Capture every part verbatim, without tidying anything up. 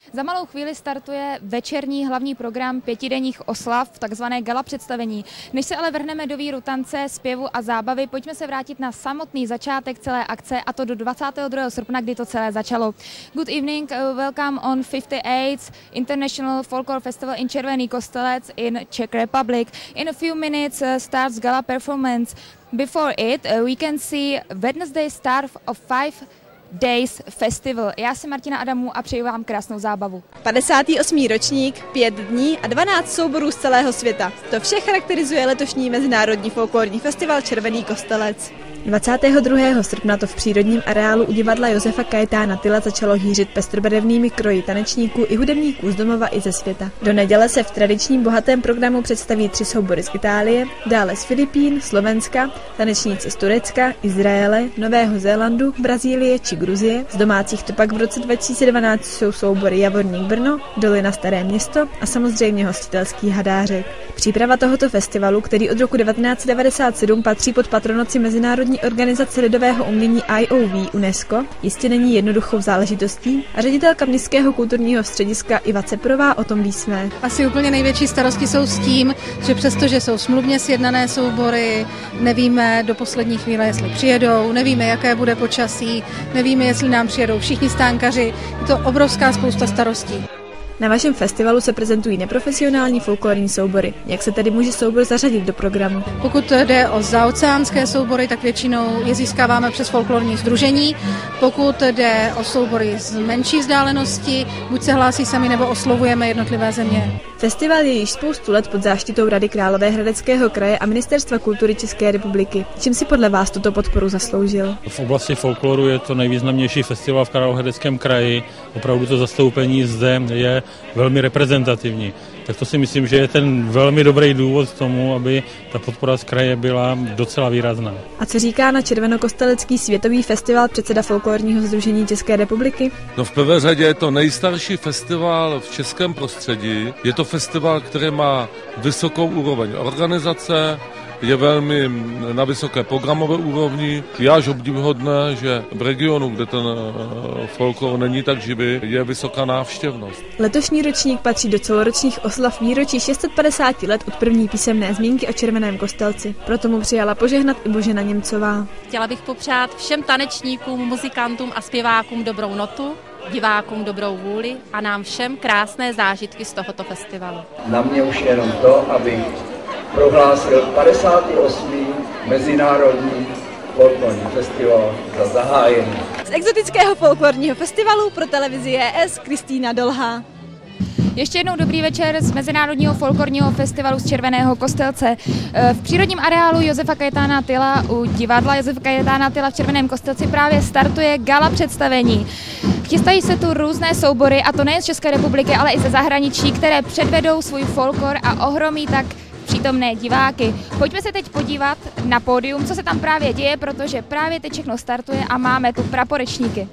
Za malou chvíli startuje večerní hlavní program pětidenních oslav, takzvané gala představení. Než se ale vrhneme do víru tance, zpěvu a zábavy, pojďme se vrátit na samotný začátek celé akce, a to do dvacátého druhého srpna, kdy to celé začalo. Good evening, uh, welcome on fifty-eighth International Folklore Festival in Červený Kostelec in Czech Republic. In a few minutes uh, starts gala performance. Before it, uh, we can see Wednesday start of five Days Festival. Já jsem Martina Adamu a přeji vám krásnou zábavu. padesátý osmý ročník, pět dní a dvanáct souborů z celého světa. To vše charakterizuje letošní Mezinárodní folklorní festival Červený Kostelec. dvacátého druhého srpna to v přírodním areálu u divadla Josefa Kajetána Tyla začalo hýřit pestrobarevnými kroji tanečníků i hudebníků z domova i ze světa. Do neděle se v tradičním bohatém programu představí tři soubory z Itálie, dále z Filipín, Slovenska, tanečníci z Turecka, Izraele, Nového Zélandu, Brazílie či Gruzie. Z domácích to pak v roce dva tisíce dvanáct jsou soubory Javorník Brno, Dolina Staré Město a samozřejmě hostitelský Hadářek. Příprava tohoto festivalu, který od roku devatenáct set devadesát sedm patří pod patronaci Mezinárodní organizace lidového umění I O V UNESCO, jistě není jednoduchou záležitostí a ředitelka Městského kulturního střediska Iva Ceprová o tom ví své. Asi úplně největší starosti jsou s tím, že přestože jsou smluvně sjednané soubory, nevíme do poslední chvíle, jestli přijedou, nevíme, jaké bude počasí, nevíme, jestli nám přijedou všichni stánkaři. Je to obrovská spousta starostí. Na vašem festivalu se prezentují neprofesionální folklorní soubory. Jak se tedy může soubor zařadit do programu? Pokud jde o zaoceánské soubory, tak většinou je získáváme přes folklorní sdružení. Pokud jde o soubory z menší vzdálenosti, buď se hlásí sami, nebo oslovujeme jednotlivé země. Festival je již spoustu let pod záštitou Rady Královéhradeckého kraje a Ministerstva kultury České republiky. Čím si podle vás tuto podporu zasloužil? V oblasti folkloru je to nejvýznamnější festival v Královéhradeckém kraji. Opravdu to zastoupení zde je velmi reprezentativní. Tak to si myslím, že je ten velmi dobrý důvod k tomu, aby ta podpora z kraje byla docela výrazná. A co říká na Červenokostelecký světový festival předseda folklorního sdružení České republiky? No v prvé řadě je to nejstarší festival v českém prostředí. Je to festival, který má vysokou úroveň organizace, je velmi na vysoké programové úrovni. Je až obdivuhodné, že v regionu, kde ten folklor není tak živý, je vysoká návštěvnost. Letošní ročník patří do celoročních oslav výročí šest set padesát let od první písemné zmínky o Červeném Kostelci. Proto mu přijala požehnat i Božena Němcová. Chtěla bych popřát všem tanečníkům, muzikantům a zpěvákům dobrou notu, divákům dobrou vůli a nám všem krásné zážitky z tohoto festivalu. Na mě už jenom to, abych prohlásil padesátý osmý Mezinárodní folklorní festival za zahájení. Z exotického folklorního festivalu pro televizi J S Kristýna Dolhá. Ještě jednou dobrý večer z Mezinárodního folklorního festivalu z Červeného Kostelce. V přírodním areálu Josefa Kajetána Tyla u divadla Josefa Kajetána Tyla v Červeném Kostelci právě startuje gala představení. Chystají se tu různé soubory, a to nejen z České republiky, ale i ze zahraničí, které předvedou svůj folklor a ohromí tak přítomné diváky. Pojďme se teď podívat na pódium, co se tam právě děje, protože právě teď všechno startuje a máme tu praporečníky.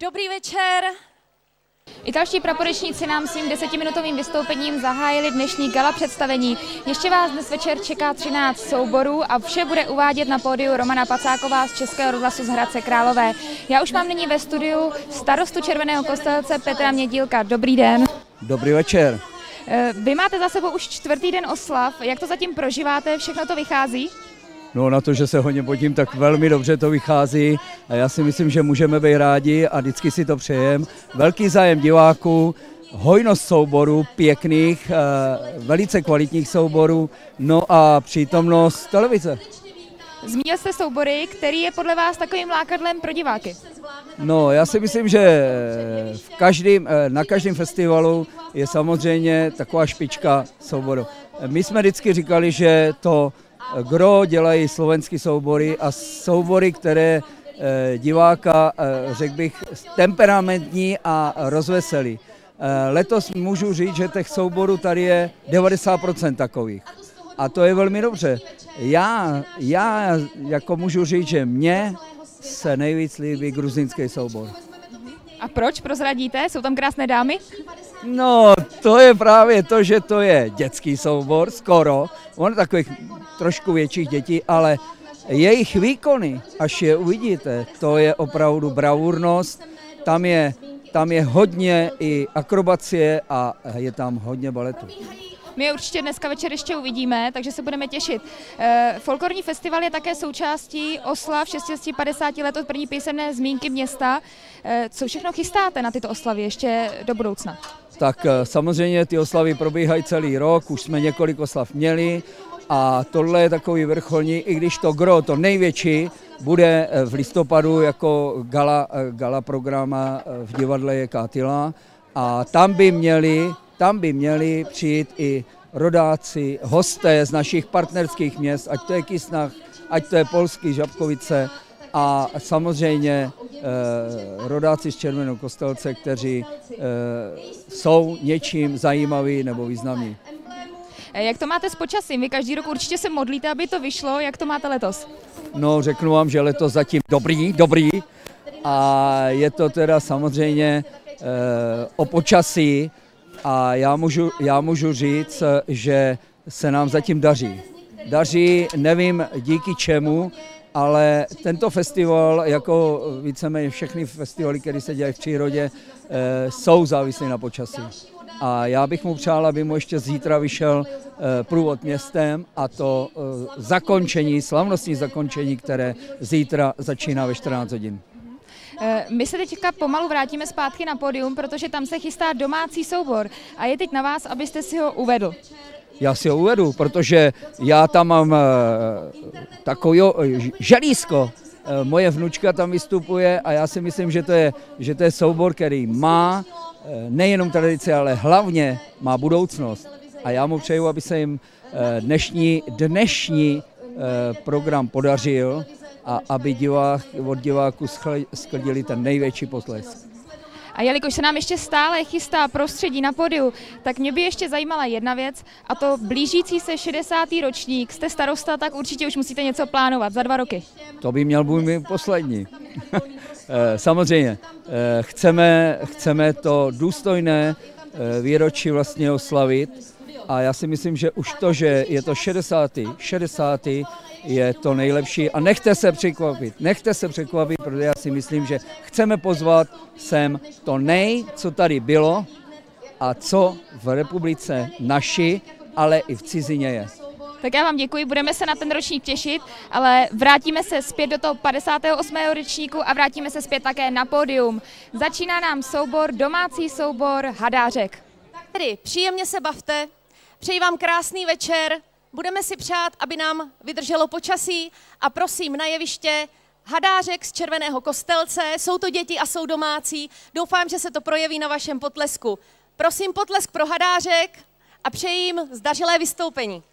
Dobrý večer. Italští praporečníci nám svým desetiminutovým vystoupením zahájili dnešní gala představení. Ještě vás dnes večer čeká třináct souborů a vše bude uvádět na pódiu Romana Pacáková z Českého rozhlasu z Hradce Králové. Já už mám nyní ve studiu starostu Červeného Kostelce Petra Mědílka. Dobrý den. Dobrý večer. Vy máte za sebou už čtvrtý den oslav. Jak to zatím prožíváte? Všechno to vychází? No na to, že se hodně potím, tak velmi dobře to vychází a já si myslím, že můžeme být rádi a vždycky si to přejem. Velký zájem diváků, hojnost souborů, pěkných, velice kvalitních souborů, no a přítomnost televize. Zmínil jste soubory, který je podle vás takovým lákadlem pro diváky? No, já si myslím, že v každým, na každém festivalu je samozřejmě taková špička souboru. My jsme vždycky říkali, že to gro dělají slovenský soubory a soubory, které diváka, řekl bych, temperamentní a rozveselí. Letos můžu říct, že těch souborů tady je devadesát procent takových. A to je velmi dobře. Já, já jako můžu říct, že mně se nejvíc líbí gruzínský soubor. A proč prozradíte? Jsou tam krásné dámy? No, to je právě to, že to je dětský soubor, skoro. On je takových trošku větších dětí, ale jejich výkony, až je uvidíte, to je opravdu bravurnost. Tam je, tam je hodně i akrobacie a je tam hodně baletu. My je určitě dneska večer ještě uvidíme, takže se budeme těšit. E, folklorní festival je také součástí oslav šesti padesát let od první písemné zmínky města. E, co všechno chystáte na tyto oslavy ještě do budoucna? Tak samozřejmě ty oslavy probíhají celý rok, už jsme několik oslav měli a tohle je takový vrcholní, i když to gro, to největší, bude v listopadu jako gala, gala programa v divadle je Kátila a tam by měli Tam by měli přijít i rodáci, hosté z našich partnerských měst, ať to je Kysnach, ať to je Polský Žabkovice a samozřejmě eh, rodáci z Červeného Kostelce, kteří eh, jsou něčím zajímaví nebo významní. Jak to máte s počasím? Vy každý rok určitě se modlíte, aby to vyšlo. Jak to máte letos? No, řeknu vám, že letos zatím dobrý, dobrý a je to teda samozřejmě eh, o počasí. A já můžu, já můžu říct, že se nám zatím daří. Daří, nevím díky čemu, ale tento festival, jako víceméně všechny festivaly, které se dělají v přírodě, jsou závislí na počasí. A já bych mu přál, aby mu ještě zítra vyšel průvod městem a to zakončení, slavnostní zakončení, které zítra začíná ve čtrnáct hodin. My se teďka pomalu vrátíme zpátky na pódium, protože tam se chystá domácí soubor a je teď na vás, abyste si ho uvedl. Já si ho uvedu, protože já tam mám takový želízko. Moje vnučka tam vystupuje a já si myslím, že to je, že to je soubor, který má nejenom tradici, ale hlavně má budoucnost. A já mu přeju, aby se jim dnešní, dnešní program podařil a aby divák, od diváků sklidili ten největší potlesk. A jelikož se nám ještě stále chystá prostředí na pódiu, tak mě by ještě zajímala jedna věc, a to blížící se šedesátý ročník. Jste starosta, tak určitě už musíte něco plánovat za dva roky. To by měl být můj poslední. Samozřejmě, chceme, chceme to důstojné výročí vlastně oslavit a já si myslím, že už to, že je to šedesátý šedesátý je to nejlepší a nechte se překvapit, nechte se překvapit, protože já si myslím, že chceme pozvat sem to nej, co tady bylo a co v republice naši, ale i v cizině je. Tak já vám děkuji, budeme se na ten ročník těšit, ale vrátíme se zpět do toho padesátého osmého ročníku a vrátíme se zpět také na pódium. Začíná nám soubor, domácí soubor Hadářek. Tedy příjemně se bavte, přeji vám krásný večer. Budeme si přát, aby nám vydrželo počasí a prosím na jeviště Hadářek z Červeného Kostelce. Jsou to děti a jsou domácí. Doufám, že se to projeví na vašem potlesku. Prosím potlesk pro Hadářek a přeji jim zdařilé vystoupení.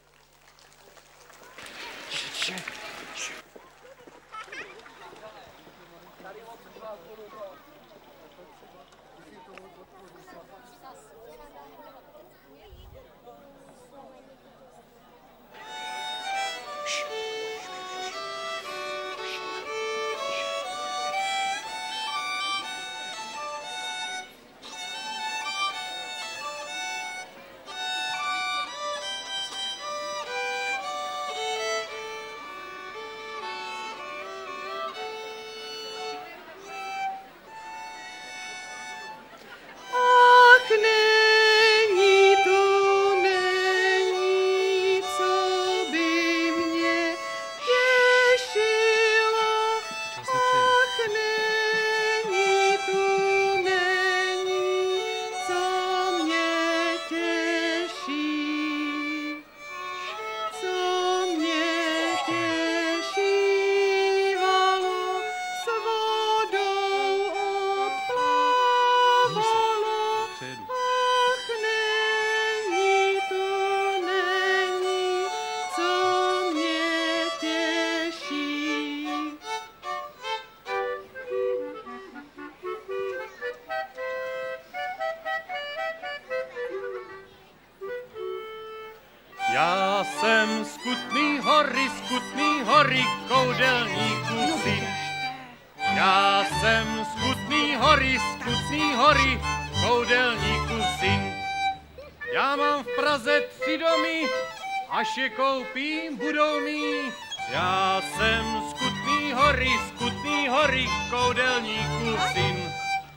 Já jsem z Kutný Hory, z Kutný Hory, koudelníků syn. Já jsem z Kutný Hory, z Kutný Hory, koudelníků syn. Já mám v Praze tři domy, až je koupím, budou mý. Já jsem z Kutný Hory, z Kutný Hory, koudelníků syn.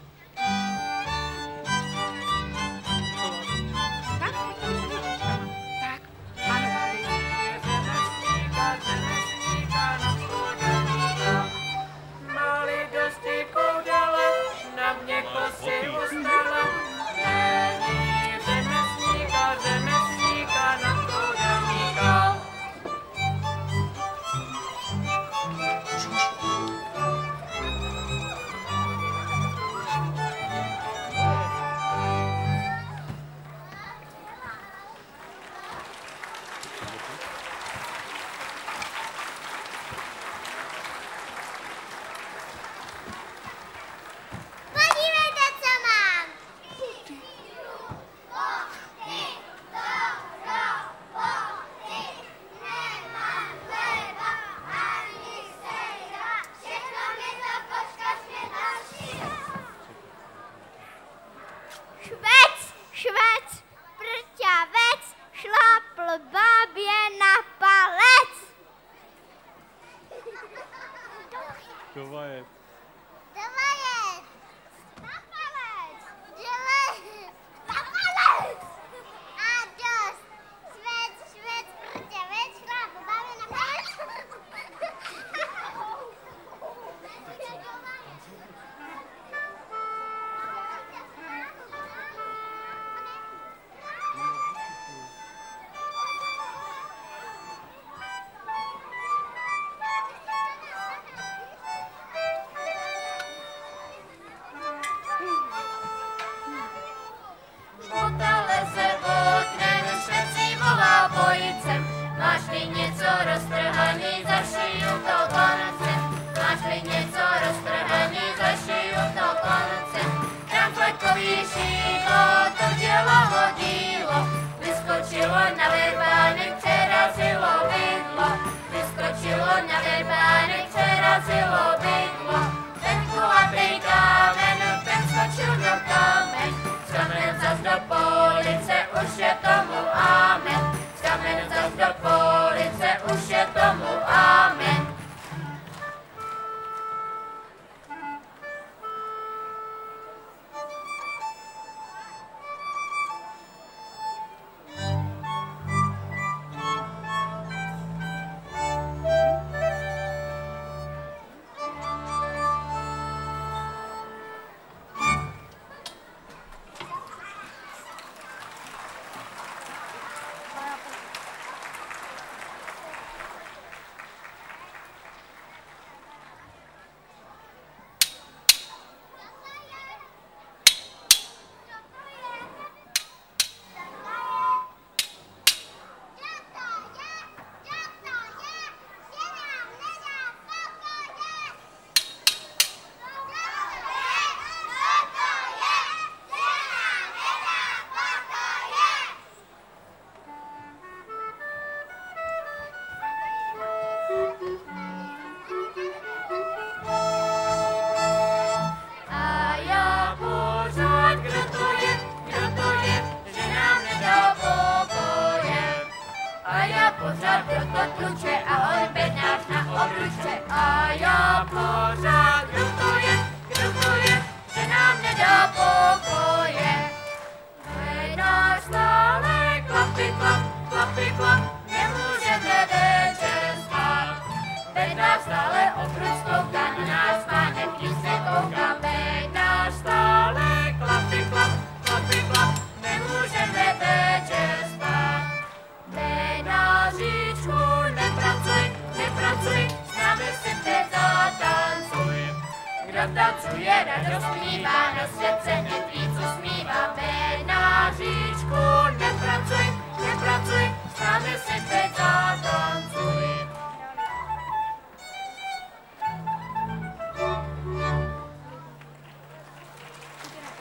Tancuje, radost mívá, na svět se hned víc usmívá. Ven na říčku, nepracuj, nepracuj, s námi si teď zatancuj.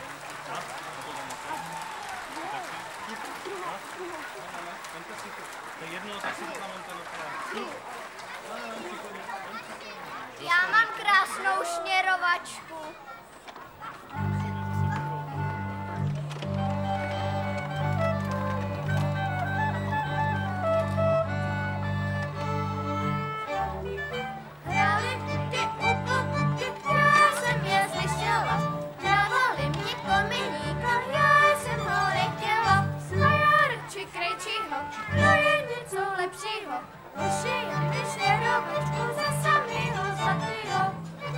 Fantastico. krásnou šněrovačku. Hráli ty uputky, já jsem je slyšela. Dávali mě kominíka, já jsem ho nechtěla. Smajarči krejčího, to je něco lepšího. Ušiju mi šněrovačku za samýho zlatýho.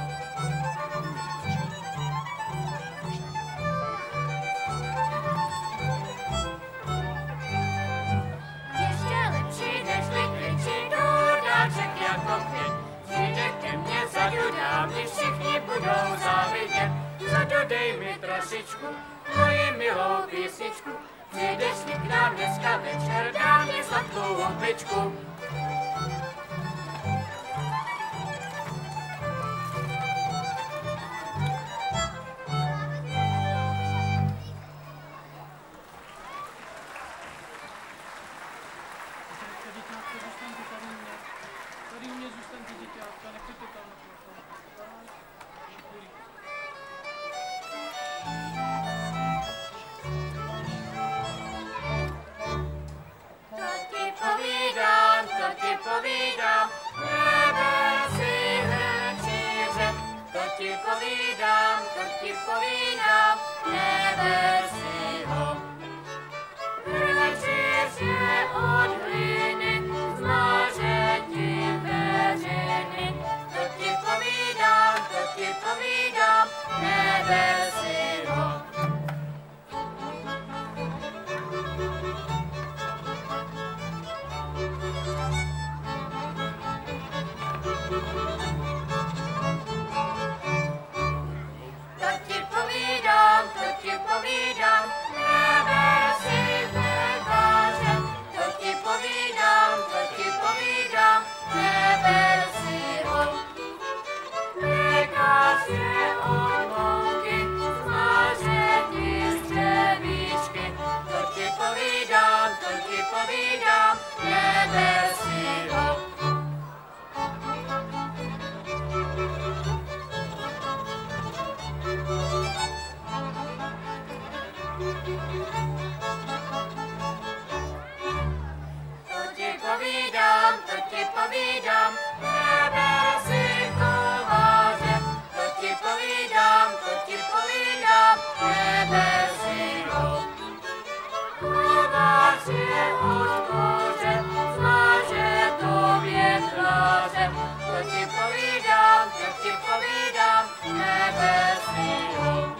Ještě lepší, nežli kričí dudáček jako ty. Přijde ke mně zadudá, mě všichni budou závidět. Zadudej mi trošičku, moji milou písničku. Přijdeš mi k nám dneska večer, dám mi sladkou houbičku. Povídám, neber si hrnčíře, to ti povídám, to ti povídám, neber si ho. Hrnčíř je od hlíny, zmaže ti veřiny, to ti povídám, to ti povídám, neber si ho. Povídám, neber si pekáře, to ti povídám, to ti povídám, neber si ho. Pekář je od mouky, zmaže ti střevíčky, to ti povídám, to ti povídám, neber si ho. Povídám, to ti povídám, neber si kováře, to ti povídám, to ti povídám, neber si ho. Kovář je od kůře, zmaže to větráře, to ti povídám, to ti povídám, neber si ho.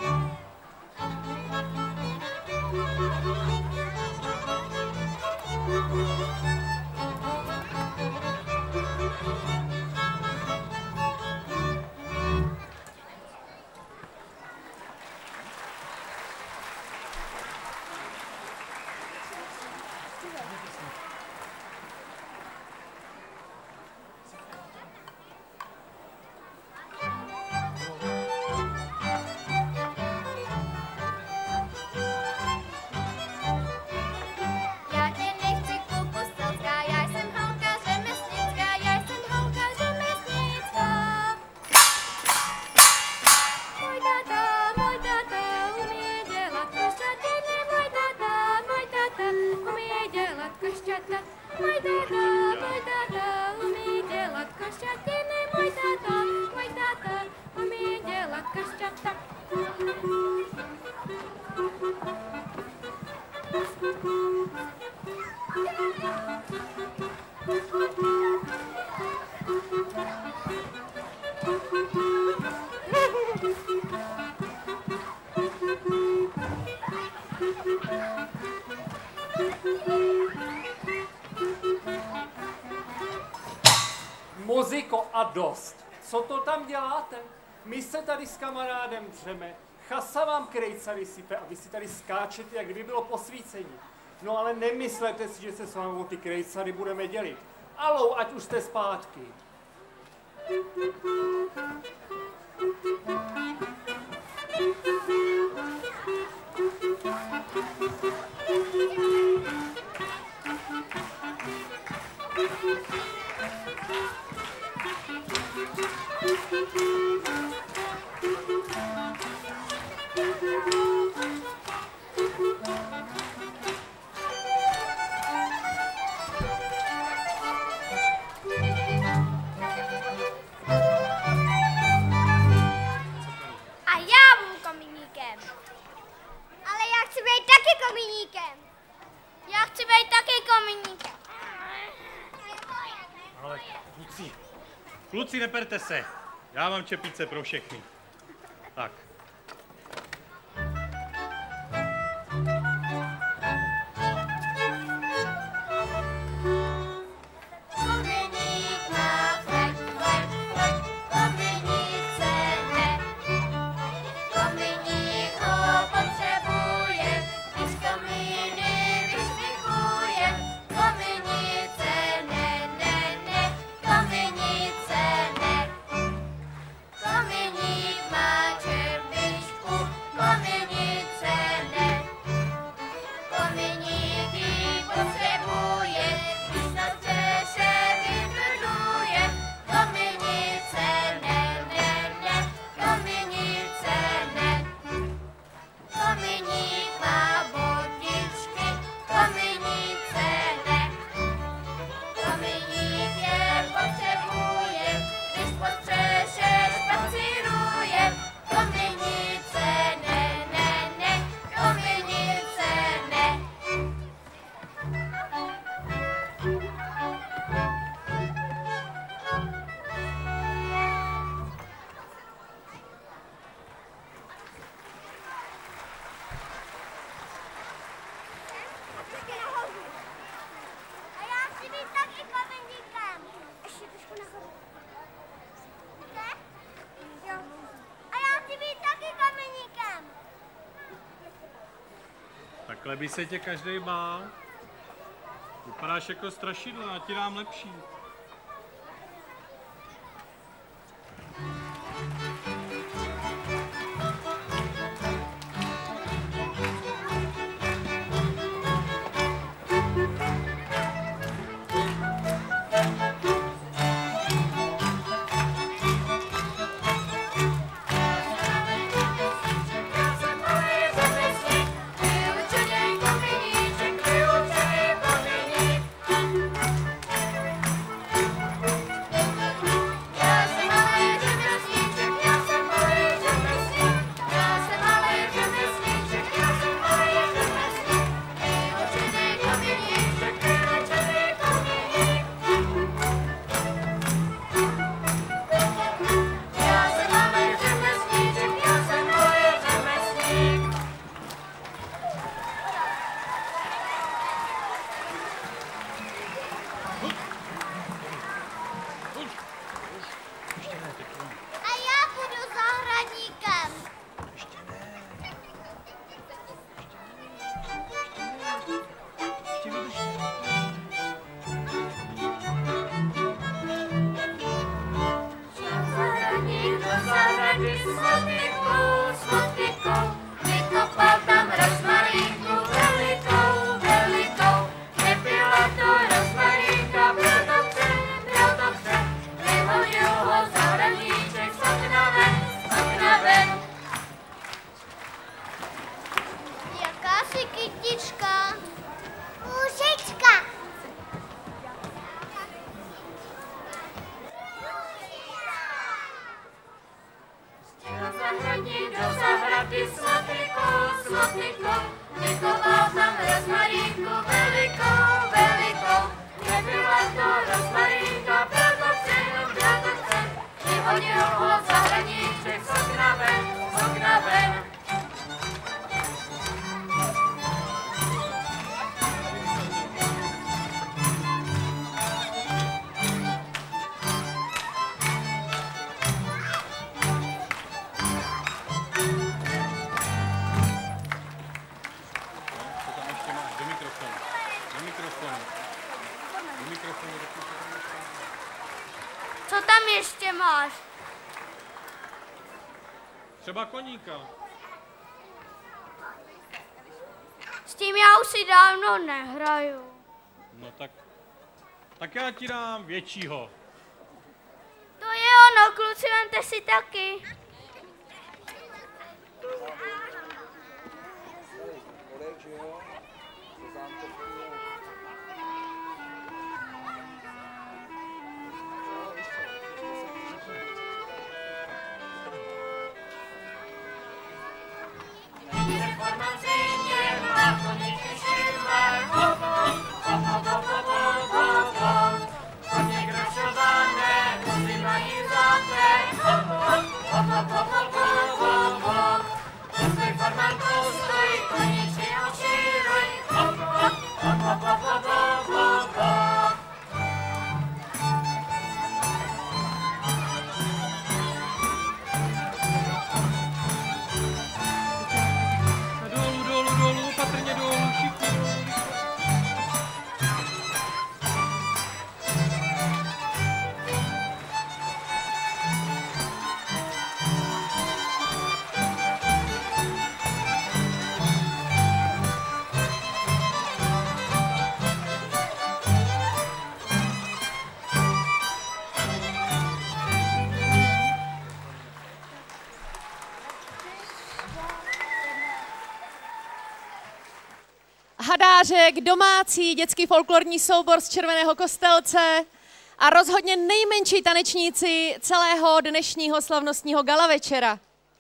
Muziko a dost. Co to tam děláte? My se tady s kamarádem dřeme. Chasa vám krejcary sype a vy si tady skáčete, jak kdyby bylo posvícení. No ale nemyslete si, že se s vámi o ty krejcary budeme dělit. Alou, ať už jste zpátky. Kluci, neperte se. Já mám čepice pro všechny. Tak. Takhle by se tě každý bál. Vypadáš jako strašidlo, já ti dám lepší. Co tam ještě máš? Třeba koníka. S tím já už si dávno nehraju. No tak, tak já ti dám většího. To je ono, kluci, vemte si taky. Hodně grošované, musí mají Hadářek, domácí dětský folklorní soubor z Červeného Kostelce a rozhodně nejmenší tanečníci celého dnešního slavnostního gala večera.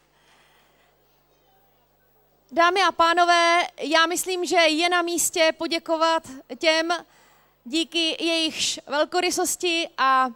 Dámy a pánové, já myslím, že je na místě poděkovat těm, díky jejichž velkorysosti a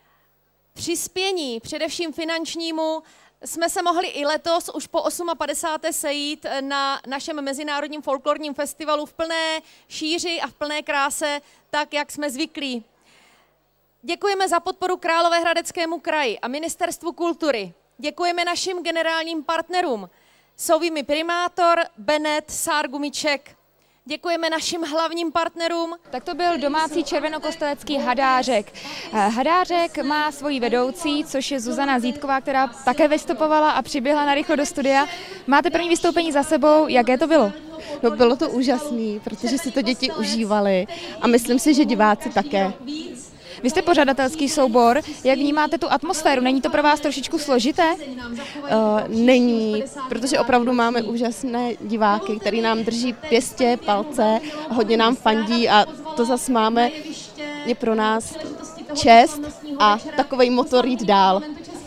přispění, především finančnímu, jsme se mohli i letos už po padesáté osmé sejít na našem Mezinárodním folklorním festivalu v plné šíři a v plné kráse, tak jak jsme zvyklí. Děkujeme za podporu Královéhradeckému kraji a Ministerstvu kultury. Děkujeme našim generálním partnerům, jsou jimi primátor Bennett Sárgumiček. Děkujeme našim hlavním partnerům. Tak to byl domácí červenokostelecký Hadářek. Hadářek má svoji vedoucí, což je Zuzana Zítková, která také vystupovala a přiběhla narychlo do studia. Máte první vystoupení za sebou, jaké to bylo? No, bylo to úžasné, protože si to děti užívali a myslím si, že diváci také. Vy jste pořadatelský soubor, jak vnímáte tu atmosféru? Není to pro vás trošičku složité? Uh, není, protože opravdu máme úžasné diváky, který nám drží pěstě, palce, hodně nám fandí a to zase máme, je pro nás čest a takovej motor jít dál.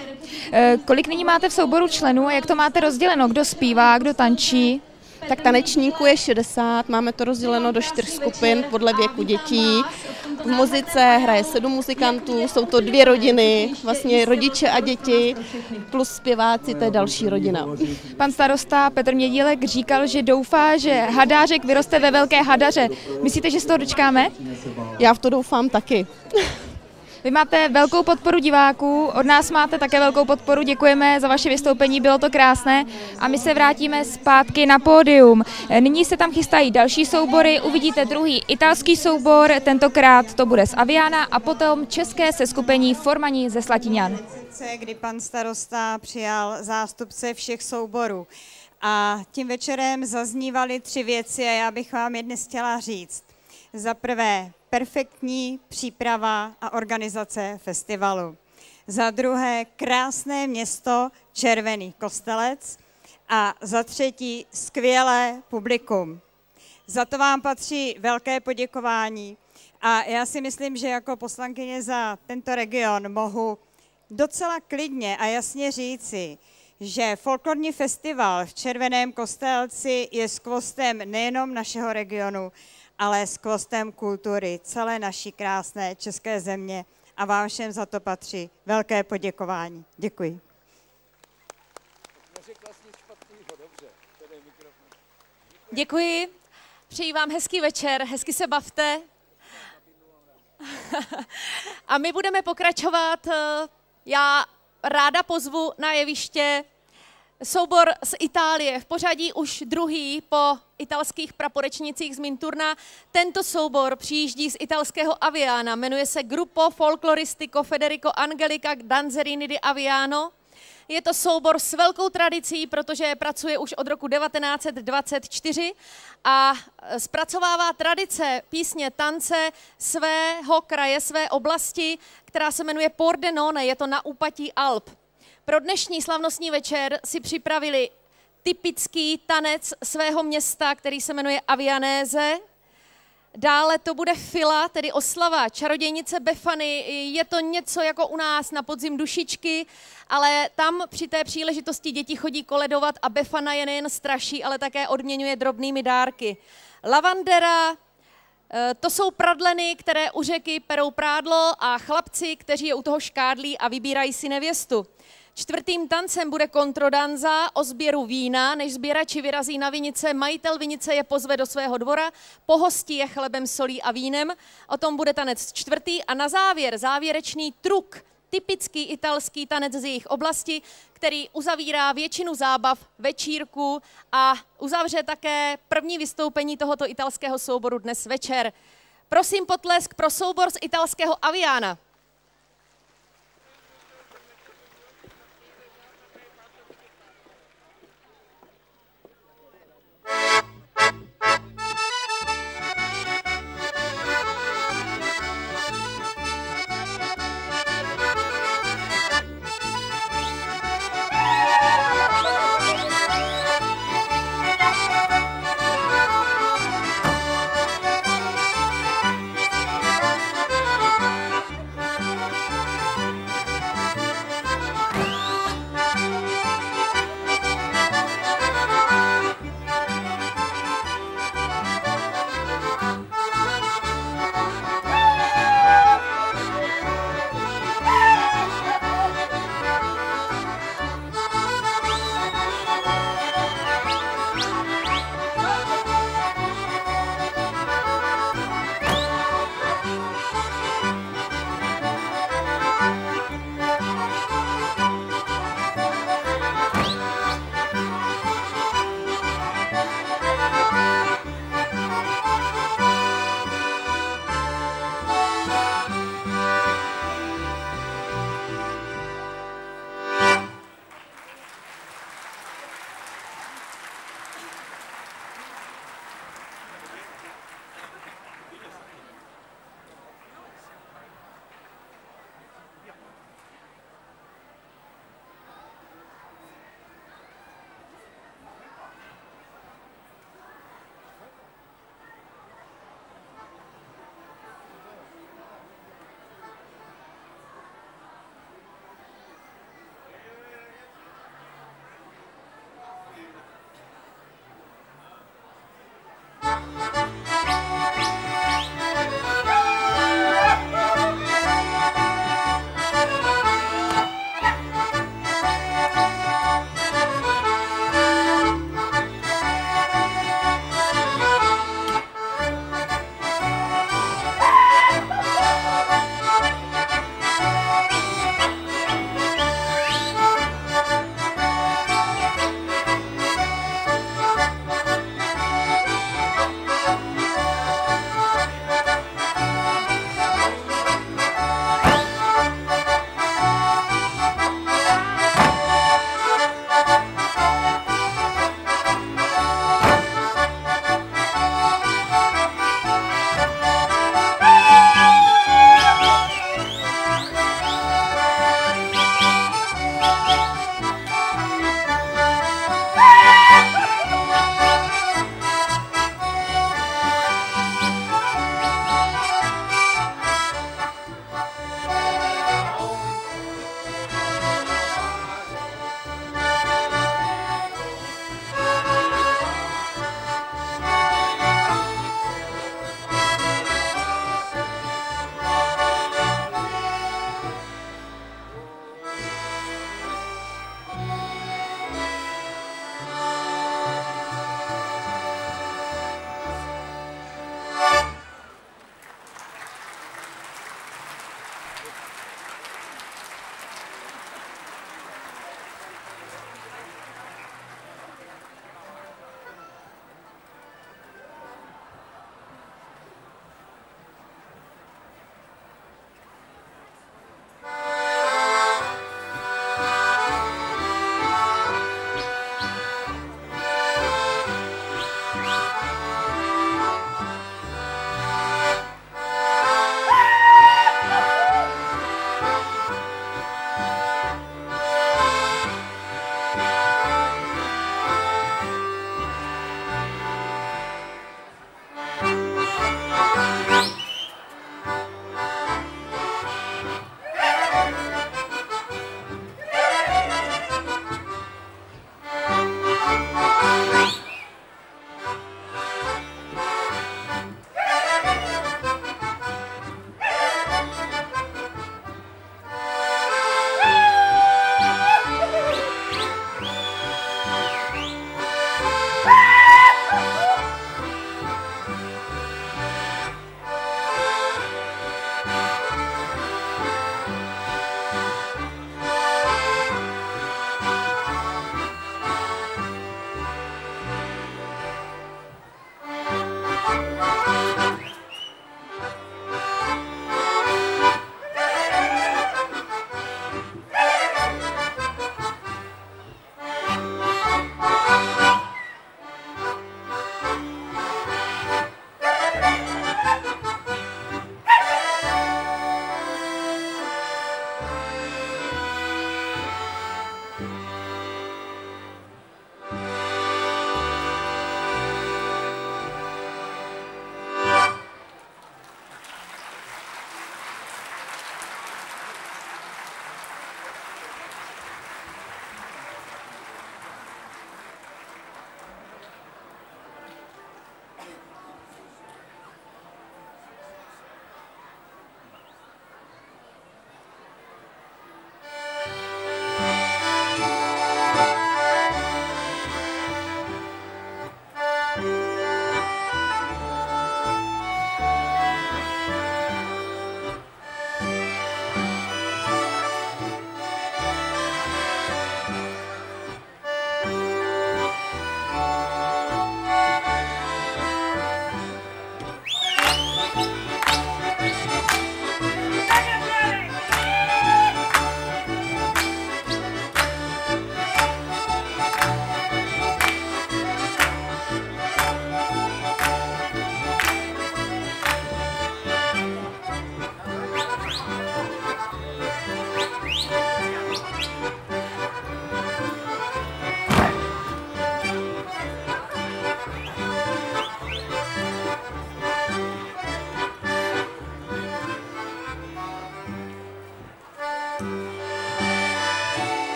Uh, kolik nyní máte v souboru členů a jak to máte rozděleno? Kdo zpívá, kdo tančí? Tak tanečníků je šedesát, máme to rozděleno do čtyř skupin podle věku dětí. V muzice hraje sedm muzikantů, jsou to dvě rodiny, vlastně rodiče a děti, plus zpěváci, to je další rodina. Pan starosta Petr Mědílek říkal, že doufá, že Hadářek vyroste ve velké hadaře. Myslíte, že se toho dočkáme? Já v to doufám taky. Vy máte velkou podporu diváků, od nás máte také velkou podporu, děkujeme za vaše vystoupení, bylo to krásné a my se vrátíme zpátky na pódium. Nyní se tam chystají další soubory, uvidíte druhý italský soubor, tentokrát to bude z Aviana a potom české seskupení Formaní ze Slatiňan. Kdy pan starosta přijal zástupce všech souborů a tím večerem zaznívaly tři věci a já bych vám je dnes chtěla říct. Za prvé, perfektní příprava a organizace festivalu. Za druhé, krásné město Červený Kostelec. A za třetí, skvělé publikum. Za to vám patří velké poděkování. A já si myslím, že jako poslankyně za tento region mohu docela klidně a jasně říci, že folklorní festival v Červeném Kostelci je skvostem nejenom našeho regionu, ale skvostem kultury celé naší krásné české země a vám všem za to patří velké poděkování. Děkuji. Děkuji, přeji vám hezký večer, hezky se bavte. A my budeme pokračovat. Já ráda pozvu na jeviště soubor z Itálie, v pořadí už druhý po italských praporečnicích z Minturna. Tento soubor přijíždí z italského Aviana, jmenuje se Gruppo Folkloristico Federico Angelica Danzerini di Aviano. Je to soubor s velkou tradicí, protože pracuje už od roku devatenáct set dvacet čtyři a zpracovává tradice písně, tance svého kraje, své oblasti, která se jmenuje Pordenone, je to na úpatí Alp. Pro dnešní slavnostní večer si připravili typický tanec svého města, který se jmenuje Avianéze. Dále to bude fila, tedy oslava čarodějnice Befany. Je to něco jako u nás na podzim dušičky, ale tam při té příležitosti děti chodí koledovat a Befana je nejen straší, ale také odměňuje drobnými dárky. Lavandera, to jsou pradleny, které u řeky perou prádlo a chlapci, kteří je u toho škádlí a vybírají si nevěstu. Čtvrtým tancem bude kontrodanza o sběru vína. Než sběrači vyrazí na vinice, majitel vinice je pozve do svého dvora, pohostí je chlebem, solí a vínem. O tom bude tanec čtvrtý a na závěr závěrečný truk, typický italský tanec z jejich oblasti, který uzavírá většinu zábav večírku a uzavře také první vystoupení tohoto italského souboru dnes večer. Prosím potlesk pro soubor z italského Aviana.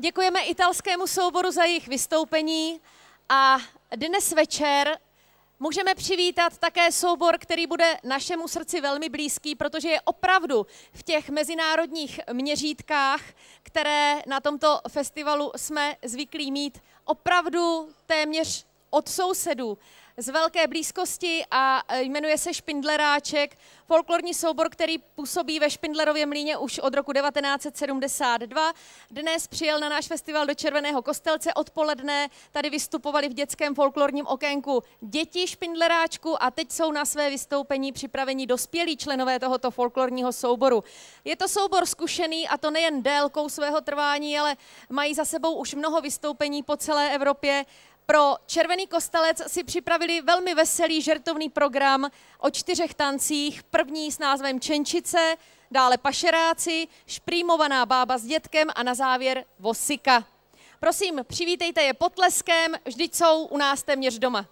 Děkujeme italskému souboru za jejich vystoupení a dnes večer můžeme přivítat také soubor, který bude našemu srdci velmi blízký, protože je opravdu v těch mezinárodních měřítkách, které na tomto festivalu jsme zvyklí mít, opravdu téměř od sousedů z velké blízkosti a jmenuje se Špindleráček, folklorní soubor, který působí ve Špindlerově mlýně už od roku devatenáct set sedmdesát dva. Dnes přijel na náš festival do Červeného Kostelce odpoledne, tady vystupovali v dětském folklorním okénku děti Špindleráčku a teď jsou na své vystoupení připraveni dospělí členové tohoto folklorního souboru. Je to soubor zkušený a to nejen délkou svého trvání, ale mají za sebou už mnoho vystoupení po celé Evropě. Pro Červený Kostelec si připravili velmi veselý žertovný program o čtyřech tancích. První s názvem Čenčice, dále Pašeráci, Šprýmovaná bába s dětkem a na závěr Vosika. Prosím, přivítejte je potleskem, vždyť jsou u nás téměř doma.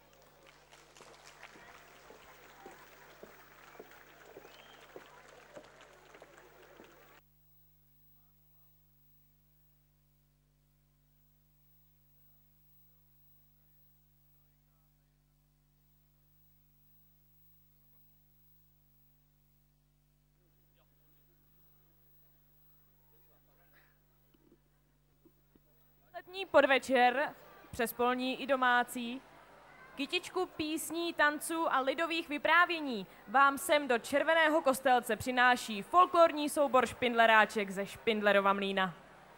Letní podvečer, přespolní i domácí, kytičku písní, tanců a lidových vyprávění vám sem do Červeného Kostelce přináší folklorní soubor Špindleráček ze Špindlerova mlýna.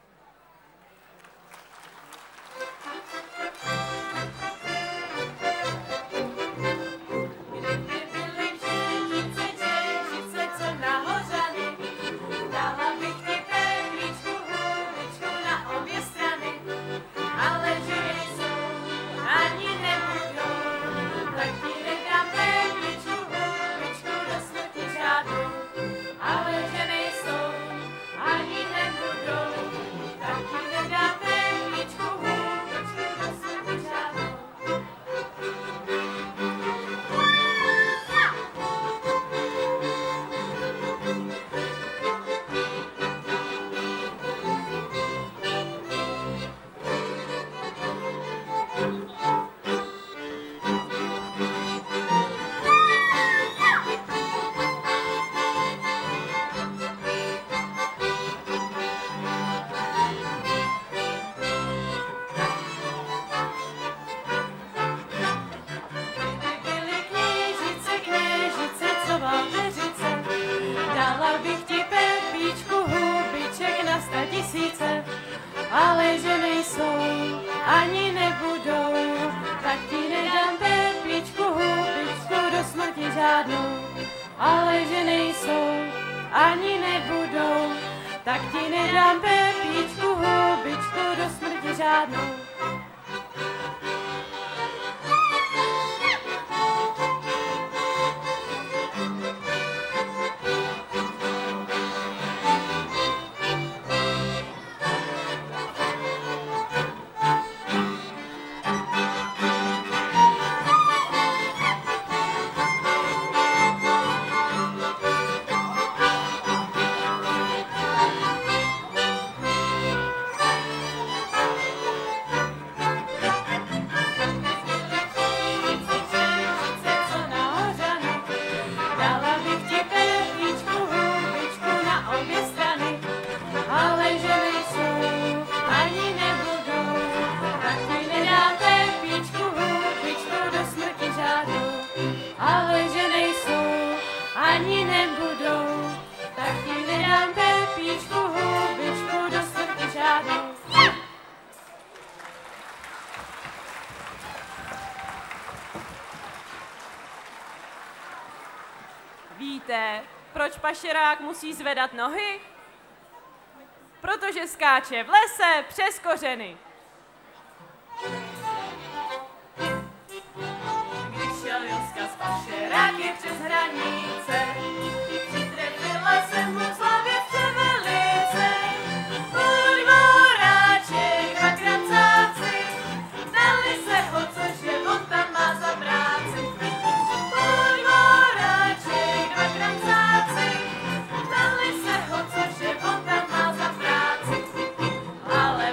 Ale že nejsou, ani nebudou, tak ti nedám Pepičku, hubičku do smrti žádnou. Ale že nejsou, ani nebudou, tak ti nedám Pepičku, hubičku do smrti žádnou. Víte, proč pašerák musí zvedat nohy? Protože skáče v lese přes kořeny. Když šel Joska z pašeráky přes hranice, přitrefil lesem mu slavě převelice. Půl dvoráček, dvakrát cáci, dali se ho, cože on tam má za práci. Půl dvoráček, dvakrát cáci, dali se ho, cože on tam má za práci. Ale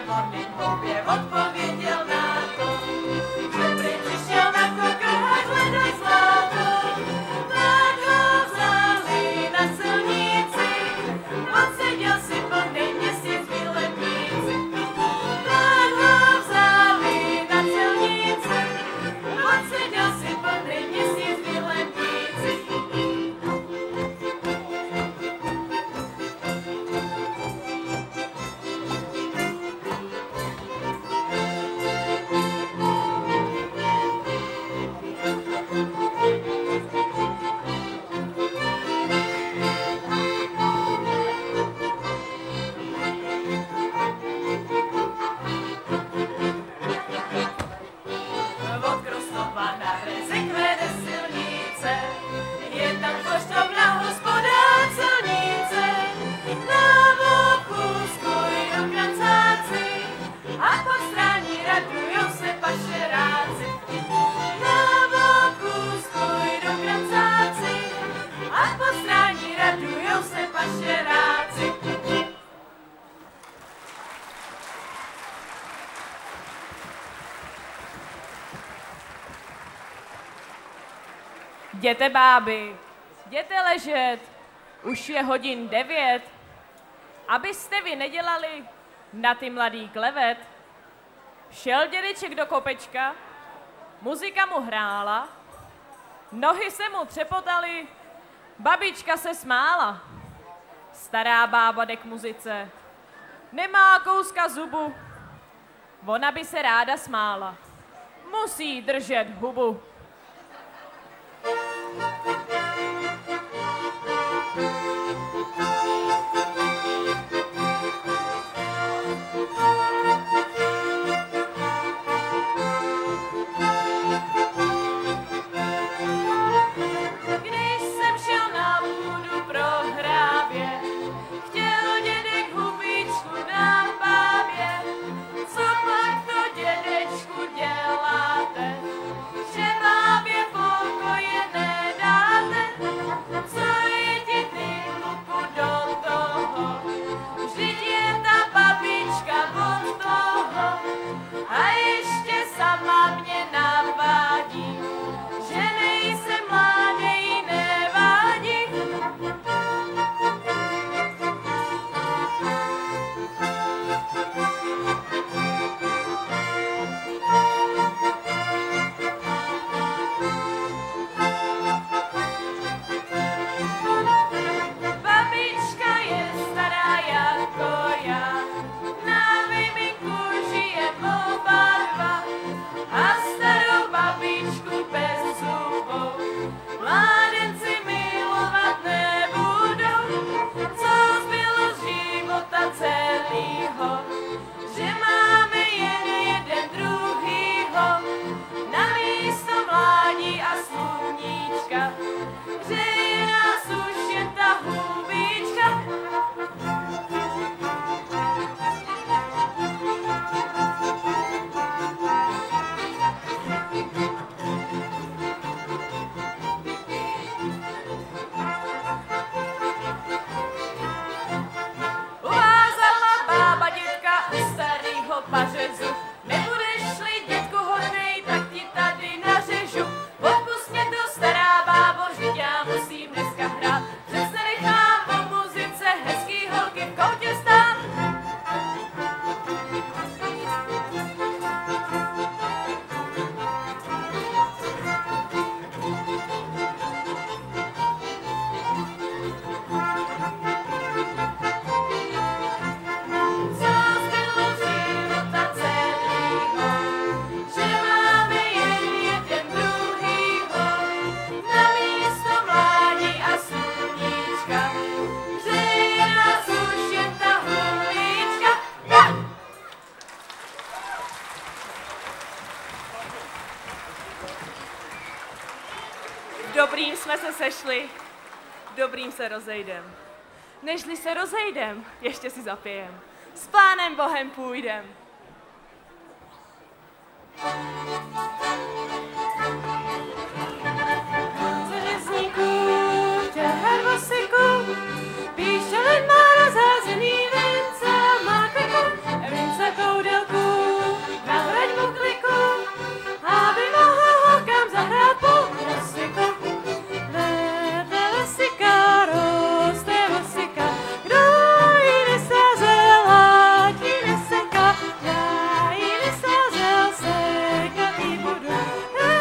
Jděte, báby, jděte ležet, už je hodin devět, abyste vy nedělali na ty mladý klevet. Šel dědeček do kopečka, muzika mu hrála, nohy se mu třepotaly, babička se smála. Stará bába jde k muzice, nemá kouska zubu, ona by se ráda smála, musí držet hubu. Dobrým jsme se sešli, dobrým se rozejdem. Nežli se rozejdem, ještě si zapijem. S Pánem Bohem půjdem. Ze řezníků, těher vosiku, píše len má rozházený vince, má kliku, vince koudelku, nahrať mu kliku, aby mohl holkám zahrát po vosiku. Vede vosika, roste vosika, kdo ji nesázel, ať ji neseká, já ji nesázel, sekat ji budu.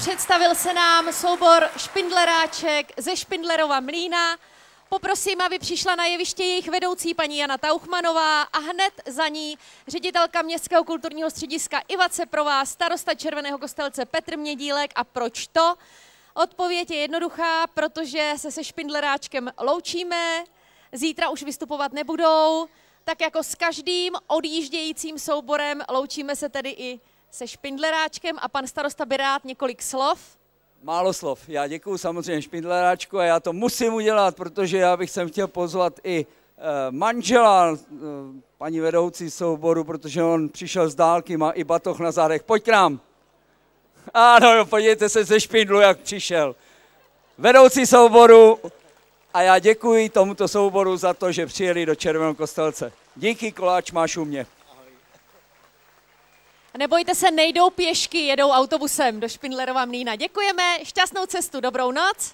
Představil se nám soubor Špindleráček ze Špindlerova Mlýna. Poprosím, aby přišla na jeviště jejich vedoucí paní Jana Tauchmanová a hned za ní ředitelka Městského kulturního střediska Iva Ceprová, starosta Červeného Kostelce Petr Mědílek. A proč to? Odpověď je jednoduchá, protože se se Špindleráčkem loučíme, zítra už vystupovat nebudou, tak jako s každým odjíždějícím souborem loučíme se tedy i se Špindleráčkem a pan starosta by rád několik slov. Málo slov. Já děkuju samozřejmě Špindleráčku a já to musím udělat, protože já bych sem chtěl pozvat i e, manžela e, paní vedoucí souboru, protože on přišel z dálky, má i batoh na zádech. Pojď k nám. Ano, jo, podívejte se ze Špindlu, jak přišel. Vedoucí souboru a já děkuji tomuto souboru za to, že přijeli do Červeného Kostelce. Díky, koláč máš u mě. Nebojte se, nejdou pěšky, jedou autobusem do Špindlerova Mlýna. Děkujeme, šťastnou cestu, dobrou noc.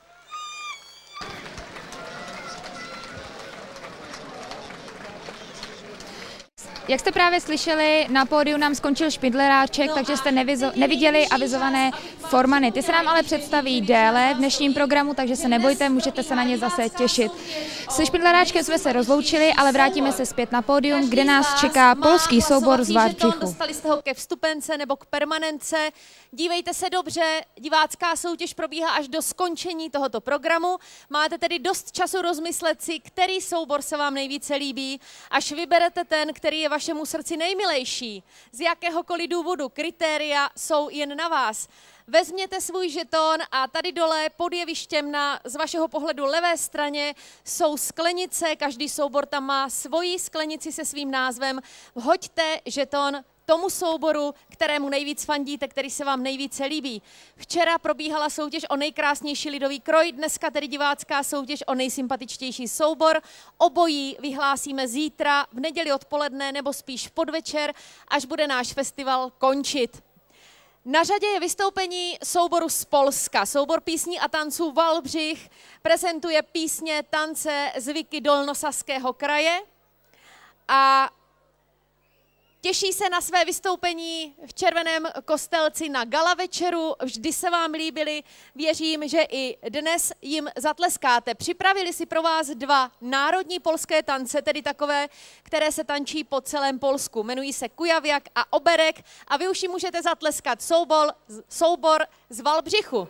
Jak jste právě slyšeli, na pódiu nám skončil Špindleráček, takže jste nevizo, neviděli avizované formany. Ty se nám ale představí déle v dnešním programu, takže se nebojte, můžete se na ně zase těšit. Se Špindleráčkem jsme se rozloučili, ale vrátíme se zpět na pódium, kde nás čeká polský soubor z Wałbrzychu. Dostali jste ho ke vstupence nebo k permanence. Dívejte se dobře, divácká soutěž probíhá až do skončení tohoto programu. Máte tedy dost času rozmyslet si, který soubor se vám nejvíce líbí, až vyberete ten, který je vašemu srdci nejmilejší. Z jakéhokoliv důvodu kritéria jsou jen na vás. Vezměte svůj žeton a tady dole pod jevištěm na z vašeho pohledu levé straně jsou sklenice, každý soubor tam má svoji sklenici se svým názvem. Vhoďte žeton tomu souboru, kterému nejvíc fandíte, který se vám nejvíce líbí. Včera probíhala soutěž o nejkrásnější lidový kroj, dneska tedy divácká soutěž o nejsympatičtější soubor. Obojí vyhlásíme zítra v neděli odpoledne nebo spíš v podvečer, až bude náš festival končit. Na řadě je vystoupení souboru z Polska. Soubor písní a tanců Wałbrzych prezentuje písně, tance, zvyky Dolnosaského kraje a těší se na své vystoupení v Červeném Kostelci na gala večeru. Vždy se vám líbili, věřím, že i dnes jim zatleskáte. Připravili si pro vás dva národní polské tance, tedy takové, které se tančí po celém Polsku. Jmenují se Kujawiak a Oberek a vy už jim můžete zatleskat. Soubor, soubor z Wałbrzychu.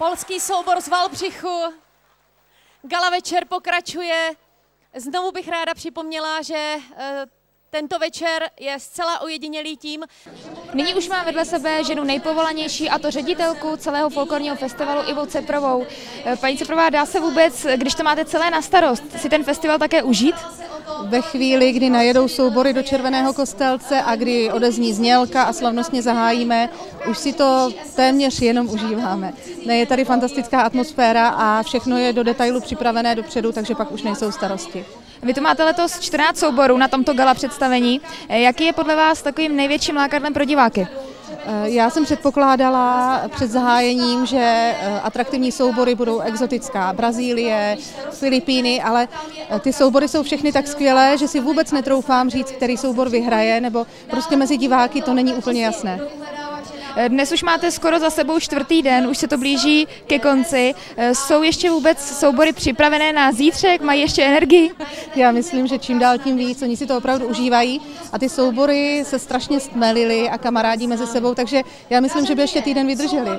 Polský soubor z Wałbrzychu. Gala večer pokračuje. Znovu bych ráda připomněla, že e, tento večer je zcela ojedinělý tím. Nyní už mám vedle sebe ženu nejpovolanější, a to ředitelku celého folklorního festivalu Ivu Ceprovou. Paní Ceprová, dá se vůbec, když to máte celé na starost, si ten festival také užít? Ve chvíli, kdy najedou soubory do Červeného Kostelce a kdy odezní znělka a slavnostně zahájíme, už si to téměř jenom užíváme. Ne, je tady fantastická atmosféra a všechno je do detailu připravené dopředu, takže pak už nejsou starosti. Vy tu máte letos čtrnáct souborů na tomto gala představení. Jaký je podle vás takovým největším lákadlem pro diváky? Já jsem předpokládala před zahájením, že atraktivní soubory budou exotická Brazílie, Filipíny, ale ty soubory jsou všechny tak skvělé, že si vůbec netroufám říct, který soubor vyhraje, nebo prostě mezi diváky to není úplně jasné. Dnes už máte skoro za sebou čtvrtý den, už se to blíží ke konci. Jsou ještě vůbec soubory připravené na zítřek, mají ještě energii? Já myslím, že čím dál tím víc, oni si to opravdu užívají a ty soubory se strašně stmelily a kamarádi mezi sebou, takže já myslím, že by ještě týden vydrželi.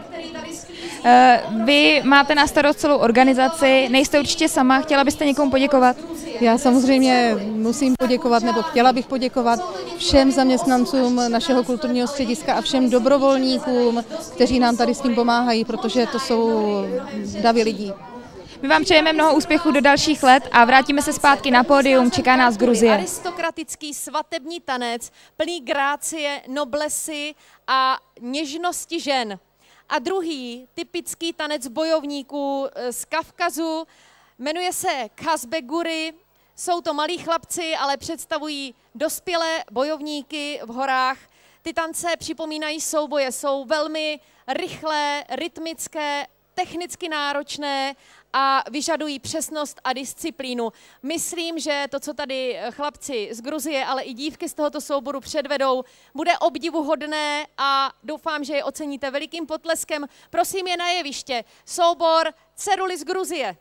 Vy máte na starost celou organizaci, nejste určitě sama, chtěla byste někomu poděkovat? Já samozřejmě musím poděkovat, nebo chtěla bych poděkovat všem zaměstnancům našeho kulturního střediska a všem dobrovolníkům, kteří nám tady s tím pomáhají, protože to jsou davy lidí. My vám přejeme mnoho úspěchů do dalších let a vrátíme se zpátky na pódium, čeká nás Gruzie. Aristokratický svatební tanec, plný grácie, noblesy a něžnosti žen. A druhý typický tanec bojovníků z Kavkazu jmenuje se Kazbegury. Jsou to malí chlapci, ale představují dospělé bojovníky v horách. Ty tance připomínají souboje, jsou velmi rychlé, rytmické, technicky náročné a vyžadují přesnost a disciplínu. Myslím, že to, co tady chlapci z Gruzie, ale i dívky z tohoto souboru předvedou, bude obdivuhodné a doufám, že je oceníte velikým potleskem. Prosím je na jeviště. Soubor Ceruly z Gruzie.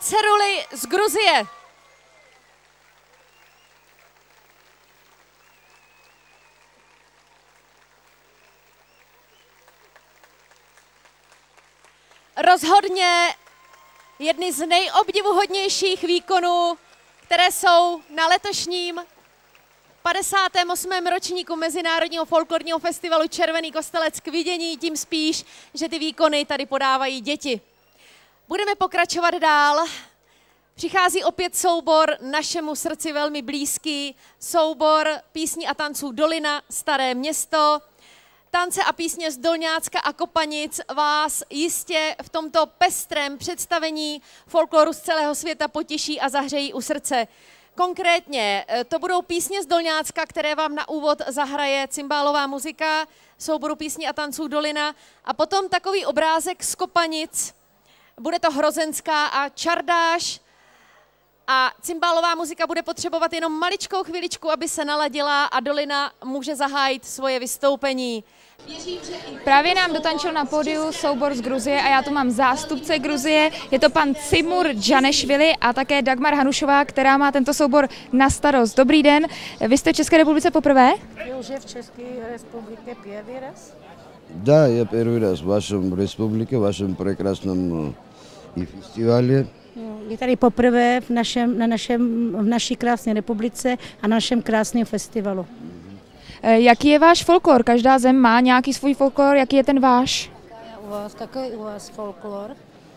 Ceruly z Gruzie. Rozhodně jedny z nejobdivuhodnějších výkonů, které jsou na letošním padesátém osmém ročníku Mezinárodního folklorního festivalu Červený Kostelec k vidění, tím spíš, že ty výkony tady podávají děti. Budeme pokračovat dál. Přichází opět soubor našemu srdci velmi blízký, soubor písní a tanců Dolina, Staré Město. Tance a písně z Dolňácka a Kopanic vás jistě v tomto pestrém představení folkloru z celého světa potěší a zahřejí u srdce. Konkrétně to budou písně z Dolňácka, které vám na úvod zahraje cymbálová muzika souboru písní a tanců Dolina, a potom takový obrázek z Kopanic. Bude to Hrozenská a Čardáš a cymbálová muzika bude potřebovat jenom maličkou chviličku, aby se naladila, a Dolina může zahájit svoje vystoupení. Právě nám dotančil na pódiu soubor z Gruzie a já tu mám zástupce Gruzie. Je to pan Cimur Džanešvili a také Dagmar Hanušová, která má tento soubor na starost. Dobrý den, vy jste v České republice poprvé? Už v České republice první raz? Да, я первый раз в вашем республике, в вашем прекрасном и фестивале. Je tady poprvé v, našem, na našem, v naší krásné republice a na našem krásném festivalu. Jaký je váš folklor? Každá zem má nějaký svůj folklor, jaký je ten váš? Какой у вас folklor?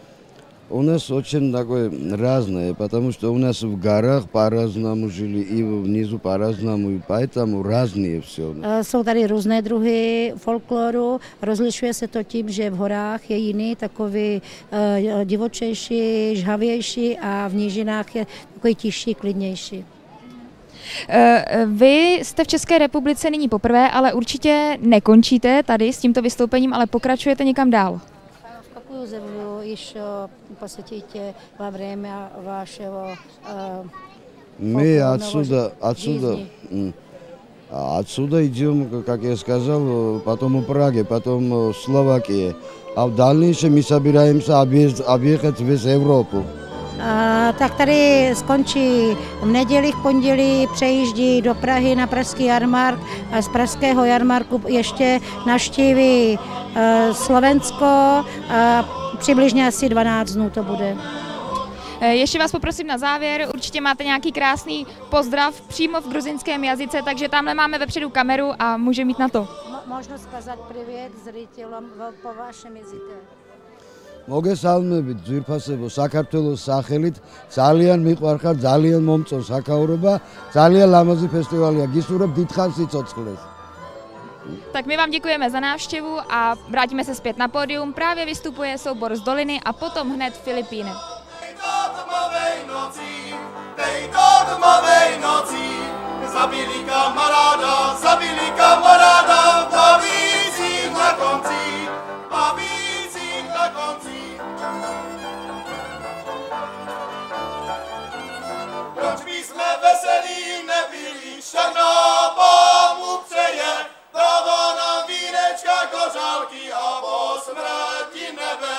У нас очень такое разное, потому что у нас в горах по-разному жили, и внизу по-разному, и поэтому разные все. Jsou tady různé druhy folkloru, rozlišuje se to tím, že v horách je jiný, takový uh, divočejší, žhavější, a v nížinách je takový tišší, klidnější. Vy jste v České republice nyní poprvé, ale určitě nekončíte tady s tímto vystoupením, ale pokračujete někam dál. V какую землю еще посетите во время вашего Мы отсюда, отсюда, отсюда идем, как я сказал, потом в Праге, потом в Словакии, а в дальнейшем мы собираемся объехать весь Европу. A, tak tady skončí v neděli, v pondělí přejíždí do Prahy na pražský jarmark a z pražského jarmarku ještě navštíví uh, Slovensko a přibližně asi dvanáct dnů to bude. Ještě vás poprosím na závěr, určitě máte nějaký krásný pozdrav přímo v gruzinském jazyce, takže tamhle máme vepředu kameru a může mít na to. Možno сказать привет зрителям по вашему языку. მოგესალმებით ძვირფასებო საქართველოს სახელით, ძალიან მიყვარხარ, ძალიან მომწონს საკაურობა, ძალიან ლამაზი ფესტივალია, გისურვებ დიდხანს სიცოცხლეს. Tak my vám děkujeme za návštěvu a vrátíme se zpět na pódium. Právě vystupuje soubor z Doliny a potom hned Filipíny. Zabili kamaráda, zabili kamaráda, bavící na konci, bavící na konci. Proč by jsme veselí nebyli, však na Bohu přeje, dává nám vínečka, kořálky a po smrti nebe.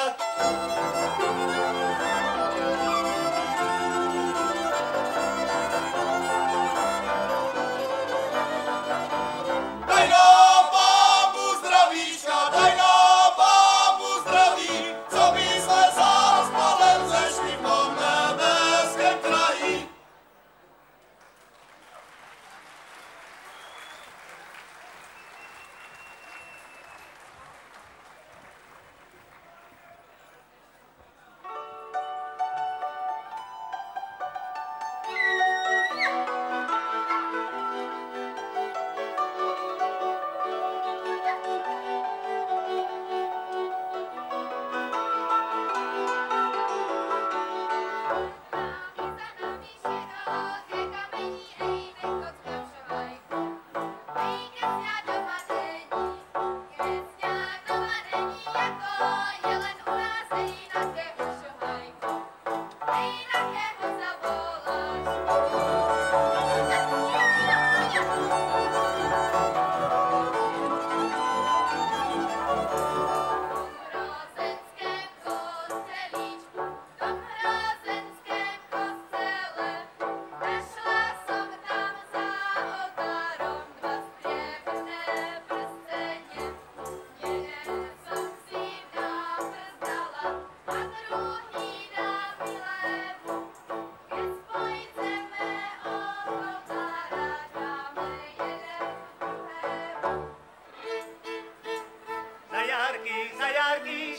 Daj nám Bohu zdravíčka, daj nám Bohu zdraví, co by jsme zás polem zešli v tom nebeském kraji.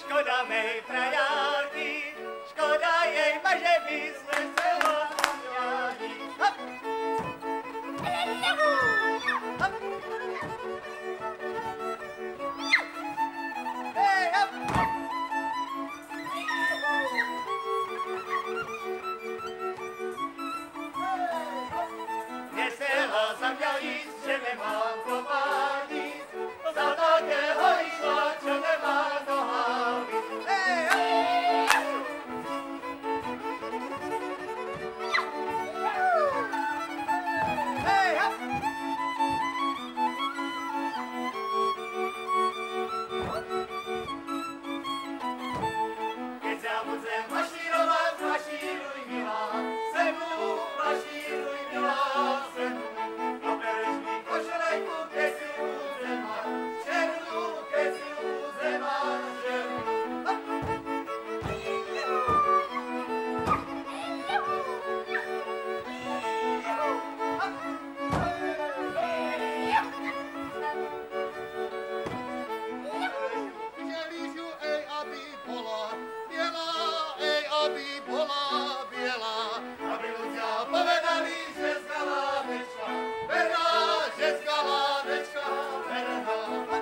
škoda mej praňáky, škoda jej maže by jsme se zapomněli. Hop! Hop! Hej, hop! Mě se hlasem měl jíst, že nemám kopání, za takého vyšla, čo nemá nohami. Hej, hej! Hej, hop! Keď sa budem mašírovať, mašíruj milá, semu, mašíruj milá, semu. A bereš mi košelejku, keď si budem mať černu, keď si budem mať černu. Hop! Želížu, ej, aby bola biela, ej, aby bola biela, aby ľudia povedali, že z galánečka verná, že z galánečka verná.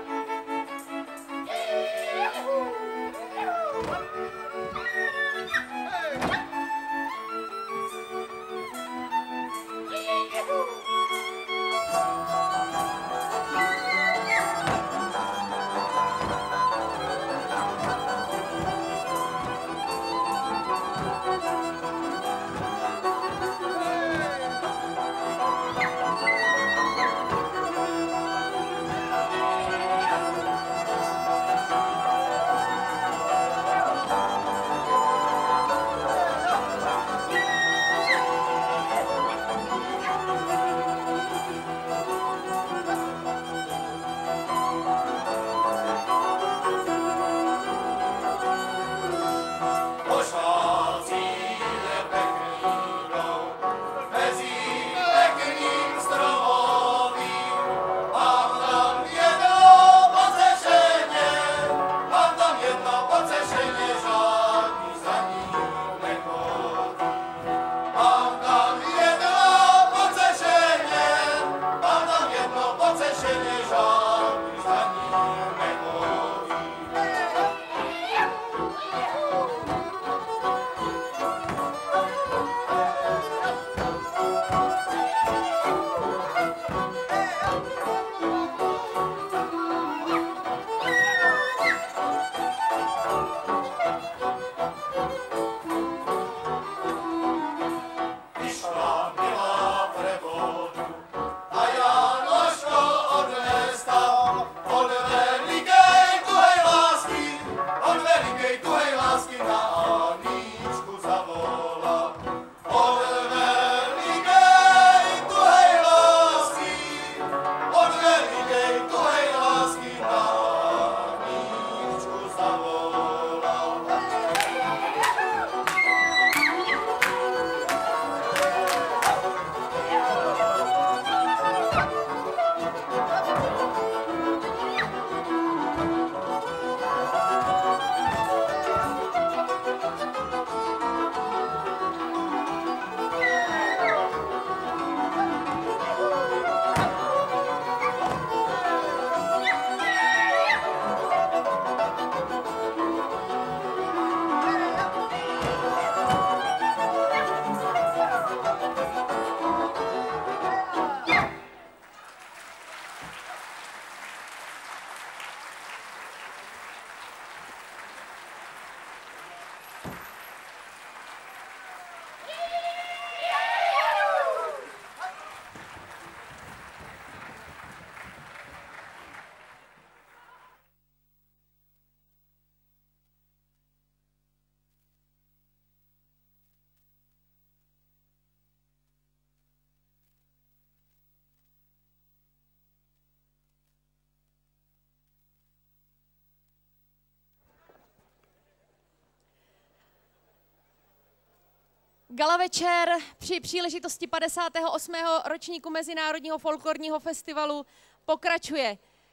Gala večer při příležitosti padesátého osmého ročníku Mezinárodního folklorního festivalu pokračuje.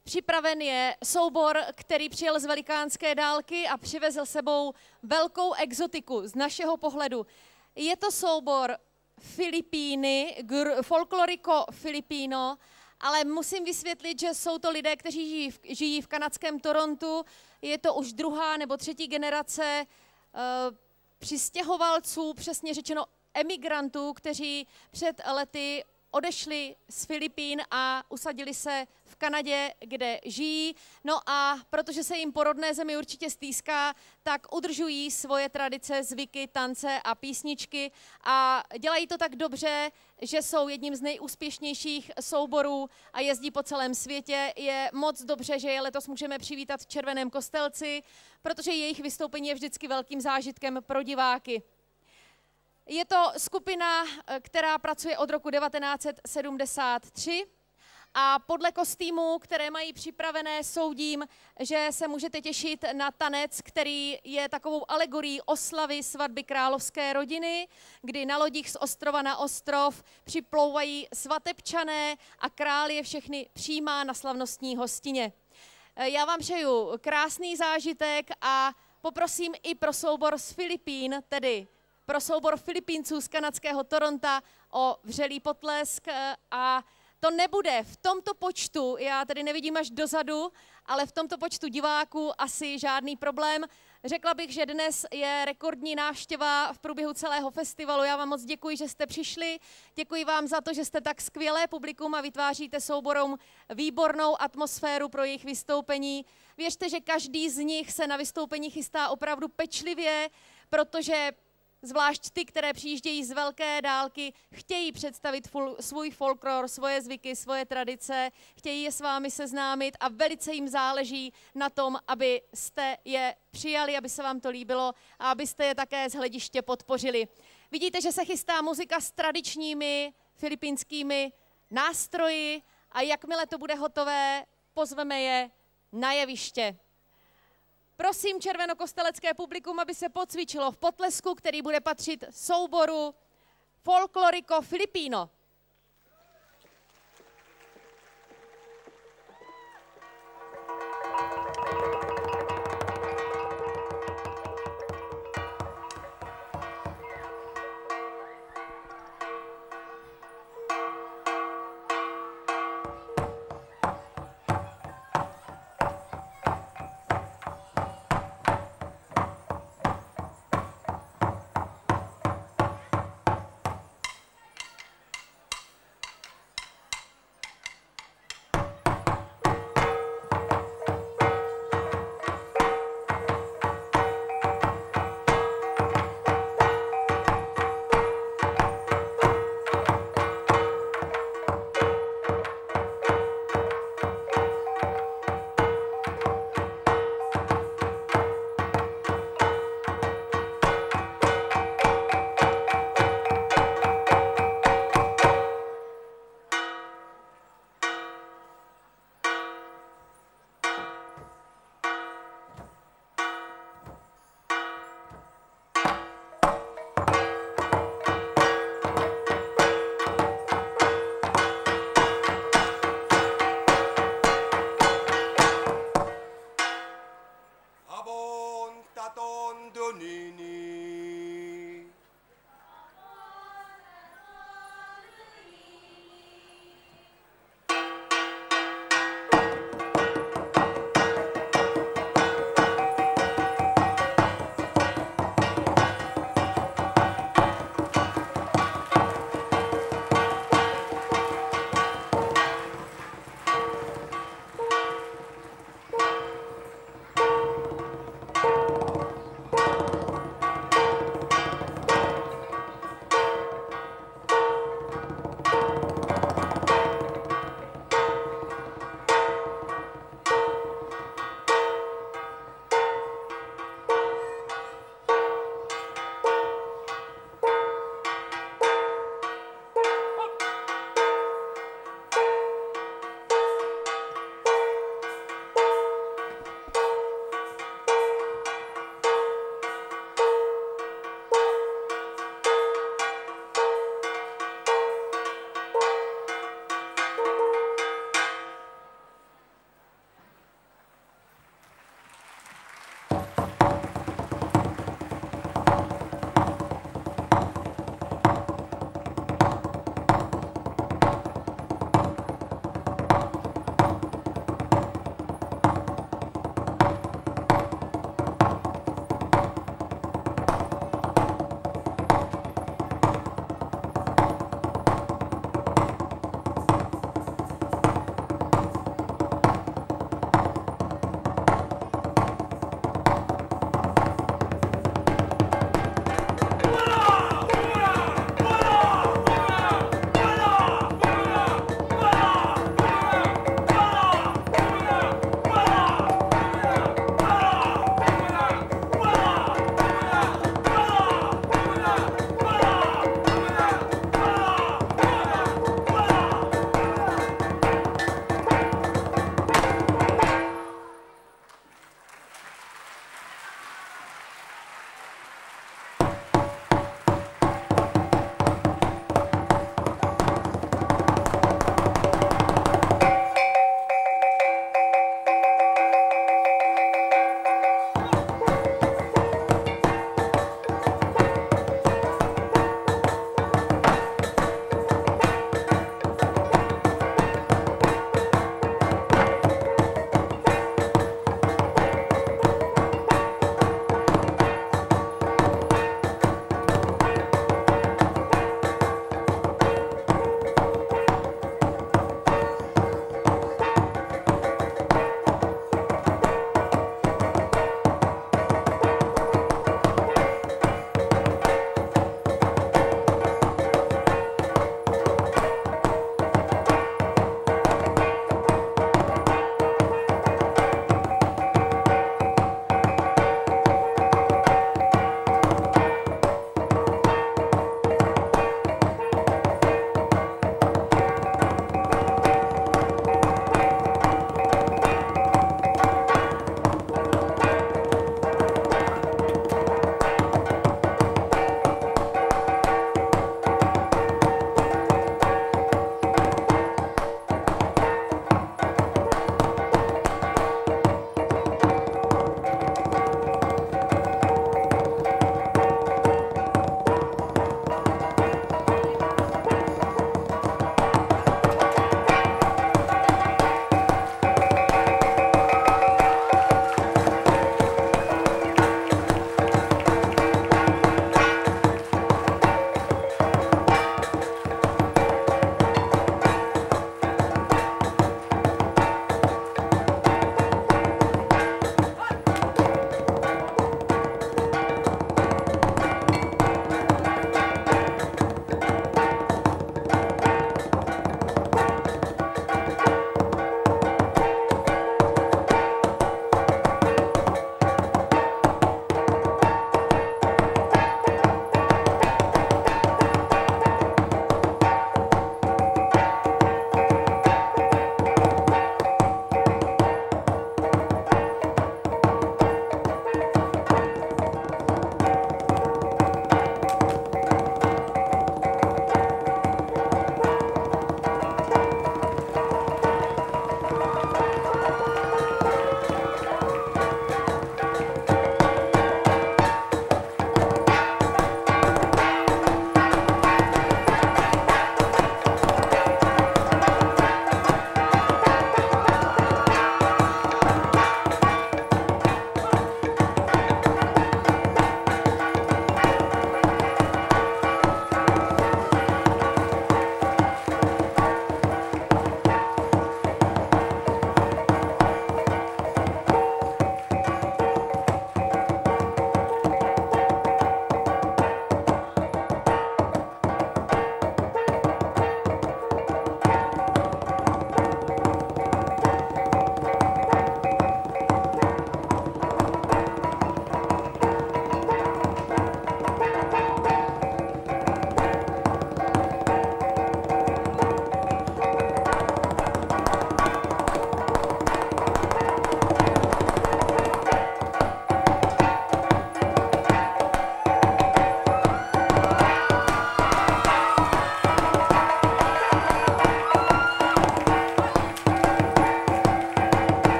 Připraven je soubor, který přijel z velikánské dálky a přivezl sebou velkou exotiku z našeho pohledu. Je to soubor Filipíny, Folklorico Filipino, ale musím vysvětlit, že jsou to lidé, kteří žijí v, žijí v kanadském Torontu. Je to už druhá nebo třetí generace uh, přistěhovalců, přesně řečeno emigrantů, kteří před lety odešli z Filipín a usadili se v Kanadě, kde žijí. No a protože se jim po rodné zemi určitě stýská, tak udržují svoje tradice, zvyky, tance a písničky a dělají to tak dobře, že jsou jedním z nejúspěšnějších souborů a jezdí po celém světě. Je moc dobře, že je letos můžeme přivítat v Červeném Kostelci, protože jejich vystoupení je vždycky velkým zážitkem pro diváky. Je to skupina, která pracuje od roku devatenáct set sedmdesát tři a podle kostýmů, které mají připravené, soudím, že se můžete těšit na tanec, který je takovou alegorií oslavy svatby královské rodiny, kdy na lodích z ostrova na ostrov připlouvají svatebčané a král je všechny přijímá na slavnostní hostině. Já vám přeju krásný zážitek a poprosím i pro soubor z Filipín, tedy pro soubor Filipínců z kanadského Toronta o vřelý potlesk a to nebude v tomto počtu, já tady nevidím až dozadu, ale v tomto počtu diváků asi žádný problém. Řekla bych, že dnes je rekordní návštěva v průběhu celého festivalu. Já vám moc děkuji, že jste přišli. Děkuji vám za to, že jste tak skvělé publikum a vytváříte souborům výbornou atmosféru pro jejich vystoupení. Věřte, že každý z nich se na vystoupení chystá opravdu pečlivě, protože zvlášť ty, které přijíždějí z velké dálky, chtějí představit ful, svůj folklor, svoje zvyky, svoje tradice, chtějí je s vámi seznámit a velice jim záleží na tom, abyste je přijali, aby se vám to líbilo a abyste je také z hlediště podpořili. Vidíte, že se chystá muzika s tradičními filipínskými nástroji a jakmile to bude hotové, pozveme je na jeviště. Prosím červenokostelecké publikum, aby se pocvičilo v potlesku, který bude patřit souboru Folklorico Filipino.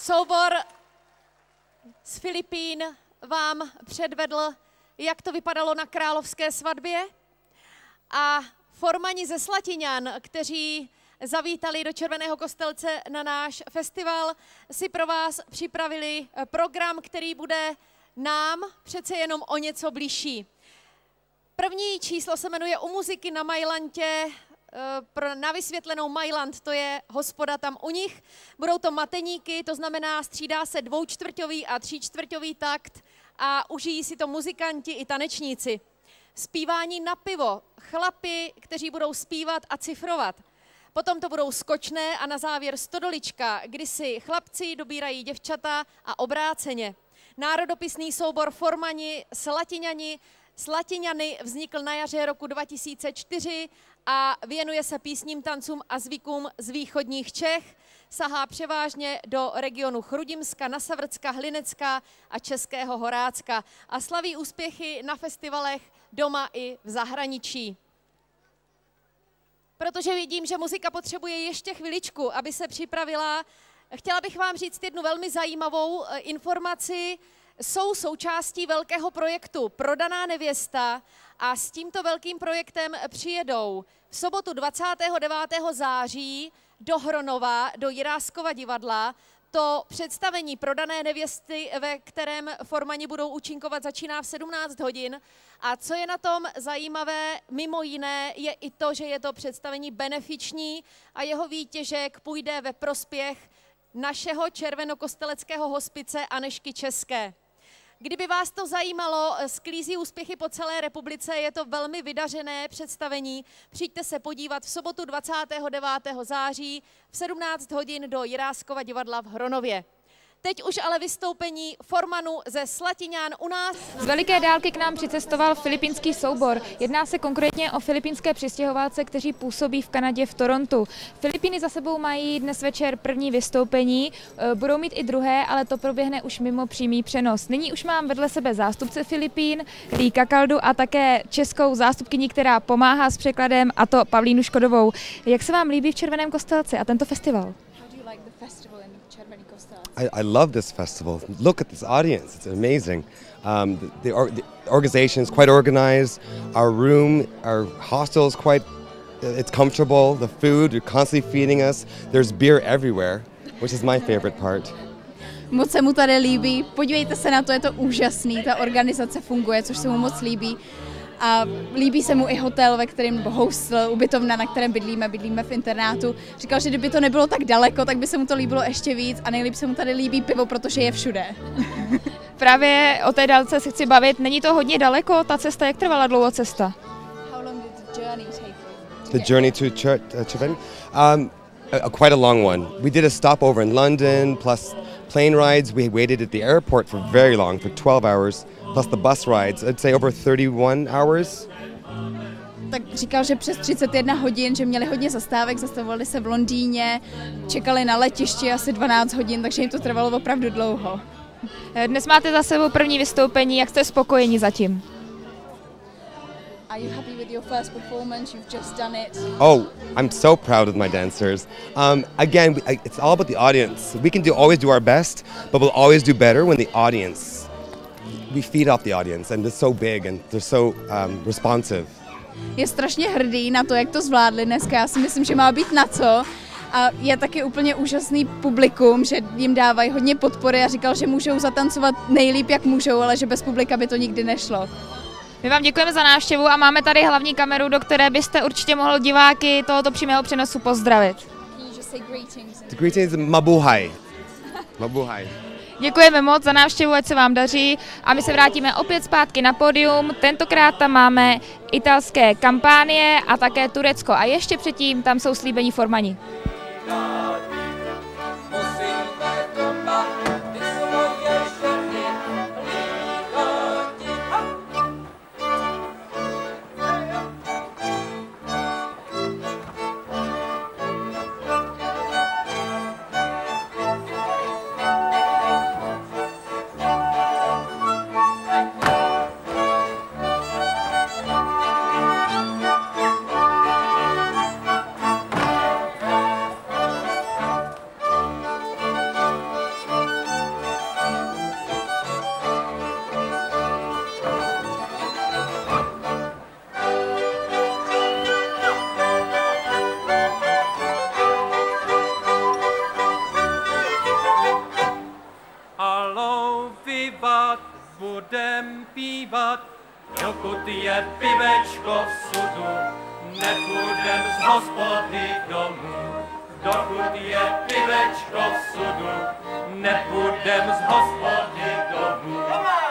Soubor z Filipín vám předvedl, jak to vypadalo na královské svatbě, a formani ze Slatiňan, kteří zavítali do Červeného Kostelce na náš festival, si pro vás připravili program, který bude nám přece jenom o něco bližší. První číslo se jmenuje U muziky na Majlantě. Na vysvětlenou Majlant, to je hospoda tam u nich. Budou to mateníky, to znamená, střídá se dvoučtvrťový a tříčtvrťový takt a užijí si to muzikanti i tanečníci. Zpívání na pivo, chlapi, kteří budou zpívat a cifrovat. Potom to budou skočné a na závěr stodolička, kdy si chlapci dobírají děvčata a obráceně. Národopisný soubor Formani Slatiňani Slatiňany vznikl na jaře roku dva tisíce čtyři a věnuje se písním, tancům a zvykům z východních Čech. Sahá převážně do regionu Chrudimska, Nasavrcka, Hlinecka a Českého Horácka a slaví úspěchy na festivalech doma i v zahraničí. Protože vidím, že muzika potřebuje ještě chviličku, aby se připravila, chtěla bych vám říct jednu velmi zajímavou informaci. Jsou součástí velkého projektu Prodaná nevěsta a s tímto velkým projektem přijedou v sobotu dvacátého devátého září do Hronova, do Jiráskova divadla. To představení Prodané nevěsty, ve kterém Formani budou účinkovat, začíná v sedmnáct hodin. A co je na tom zajímavé, mimo jiné, je i to, že je to představení benefiční a jeho výtěžek půjde ve prospěch našeho červenokosteleckého hospice Anežky České. Kdyby vás to zajímalo, sklízí úspěchy po celé republice, je to velmi vydařené představení. Přijďte se podívat v sobotu dvacátého devátého září v sedmnáct hodin do Jiráskova divadla v Hronově. Teď už ale vystoupení Formanu ze Slatiňan u nás. Z veliké dálky k nám přicestoval filipínský soubor. Jedná se konkrétně o filipínské přistěhovalce, kteří působí v Kanadě v Torontu. Filipíny za sebou mají dnes večer první vystoupení, budou mít i druhé, ale to proběhne už mimo přímý přenos. Nyní už mám vedle sebe zástupce Filipín, Lí Kakaldu, a také českou zástupkyni, která pomáhá s překladem, a to Pavlínu Škodovou. Jak se vám líbí v Červeném Kostelci a tento festival? I, I love this festival. Look at this audience. It's amazing. Um, the, the, or, the organization is quite organized. Our room, our hostel is quite, it's comfortable. The food, you're constantly feeding us. There's beer everywhere, which is my favorite part. Moc se mu tady líbí. Podívejte se na to, je to úžasný. Ta organizace funguje, což se mu moc líbí. A líbí se mu i hotel, ve kterém, nebo hostel, ubytovna, na kterém bydlíme, bydlíme v internátu. Říkal, že kdyby to nebylo tak daleko, tak by se mu to líbilo ještě víc a nejlíp se mu tady líbí pivo, protože je všude. Právě o té dálce se chci bavit. Není to hodně daleko, ta cesta, jak trvala dlouho cesta? How long did the journey take you? The journey to Cherven? Um, a, quite a long one. We did a stopover in London, plus plane rides. We waited at the airport for very long, for twelve hours. Plus the bus rides, I'd say over thirty-one hours. Tak říkal, že přes třicet jedna hodin, že měli hodně zastávek, zastavovali se v Londýně, čekali na letišti asi dvanáct hodin, takže jim to trvalo opravdu dlouho. Dnes máte za sebou první vystoupení, jak jste spokojeni zatím? Are you happy with your first performance? You've just done it. Oh, I'm so proud of my dancers. Um, again, it's all about the audience. We can do always do our best, but we'll always do better when the audience. We feed off the audience, and they're so big and they're so um, responsive. Je strašně hrdý na to, jak to zvládli dneska. Já si myslím, že má být na co. A je taky úplně úžasný publikum, že jim dávají hodně podpory a říkal, že můžou zatancovat nejlíp, jak můžou, ale že bez publika by to nikdy nešlo. My vám děkujeme za návštěvu a máme tady hlavní kameru, do které byste určitě mohl diváky tohoto přímého přenosu pozdravit. The greetings, mabuhay. Mabuhay. Děkujeme moc za návštěvu, ať se vám daří a my se vrátíme opět zpátky na pódium. Tentokrát tam máme italské kampánie a také Turecko a ještě předtím tam jsou slíbení Formani. je pivečko v sudu, nepůjdem z hospody domů. Dokud je pivečko v sudu, nepůjdem z hospody domů.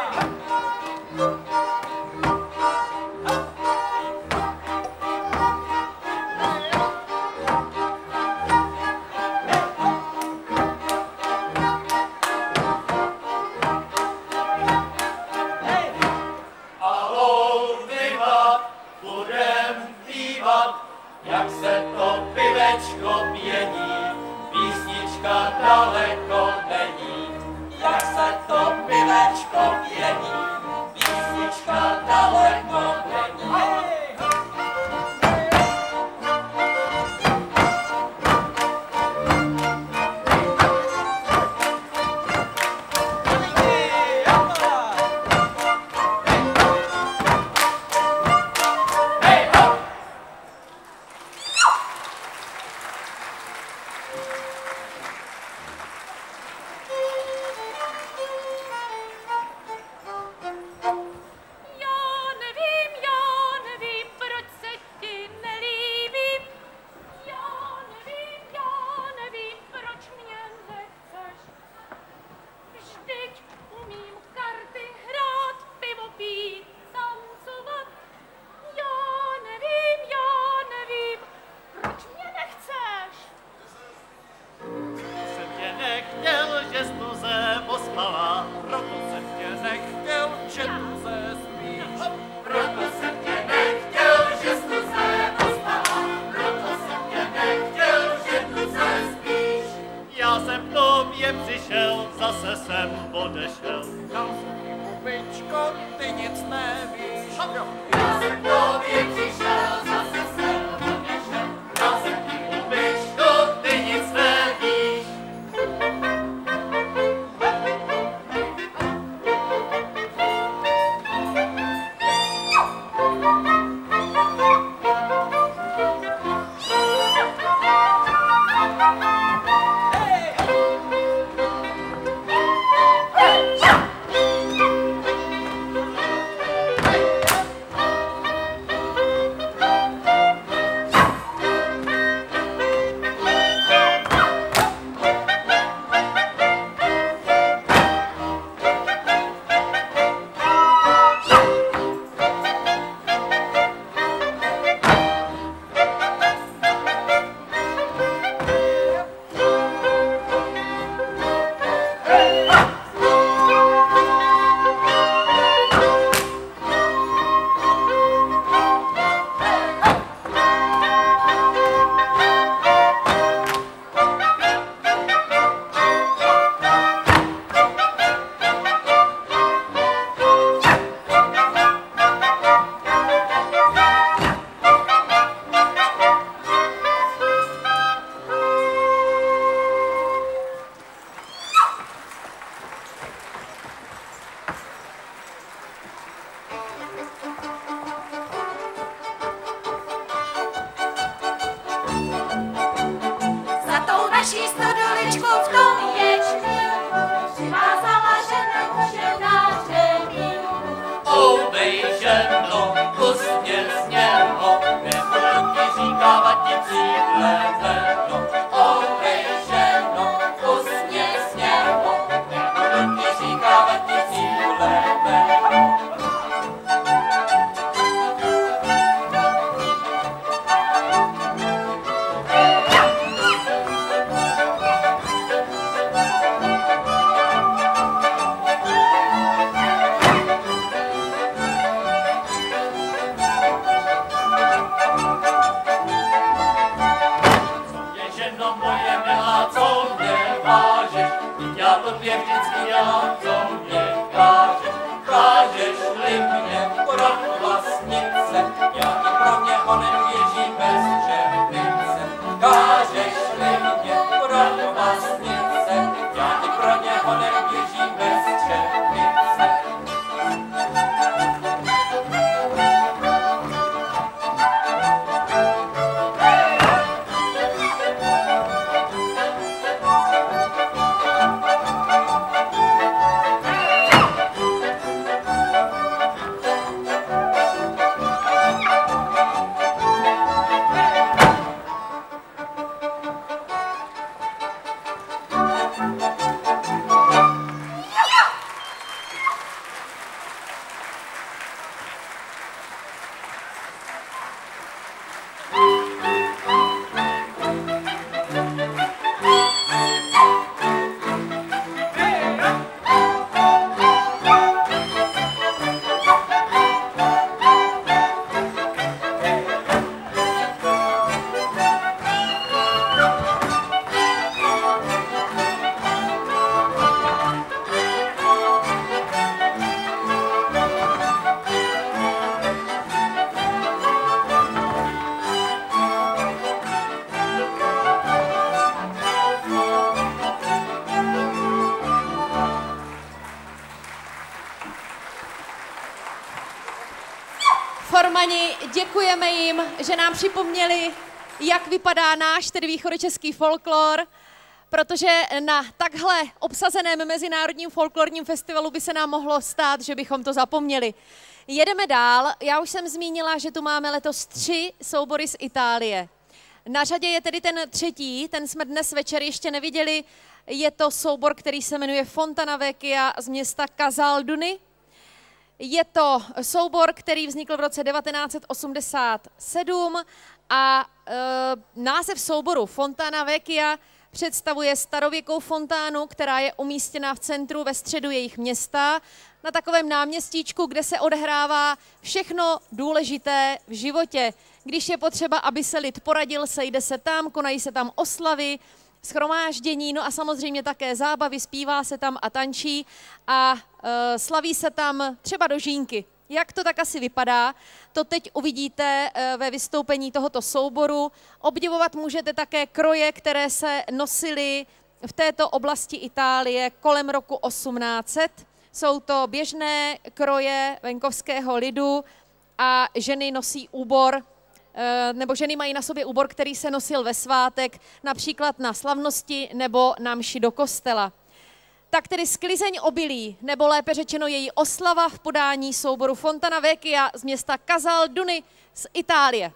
Jak se to pivečko pění, písnička daleko není. Jak se to pivečko pění, písnička daleko není. Hey! Barmani, děkujeme jim, že nám připomněli, jak vypadá náš, tedy východočeský folklor, protože na takhle obsazeném mezinárodním folklorním festivalu by se nám mohlo stát, že bychom to zapomněli. Jedeme dál. Já už jsem zmínila, že tu máme letos tři soubory z Itálie. Na řadě je tedy ten třetí, ten jsme dnes večer ještě neviděli. Je to soubor, který se jmenuje Fontana Vecchia z města Casalduny. Je to soubor, který vznikl v roce devatenáct set osmdesát sedm a e, název souboru Fontana Vecchia představuje starověkou fontánu, která je umístěna v centru, ve středu jejich města, na takovém náměstíčku, kde se odehrává všechno důležité v životě. Když je potřeba, aby se lid poradil, sejde se tam, konají se tam oslavy, shromáždění, no a samozřejmě také zábavy, zpívá se tam a tančí a e, slaví se tam třeba dožínky. Jak to tak asi vypadá, to teď uvidíte e, ve vystoupení tohoto souboru. Obdivovat můžete také kroje, které se nosily v této oblasti Itálie kolem roku osmnáct set. Jsou to běžné kroje venkovského lidu a ženy nosí úbor, nebo ženy mají na sobě úbor, který se nosil ve svátek, například na slavnosti nebo na mši do kostela. Tak tedy sklizeň obilí, nebo lépe řečeno její oslava v podání souboru Fontana Vecchia z města Casalduny z Itálie.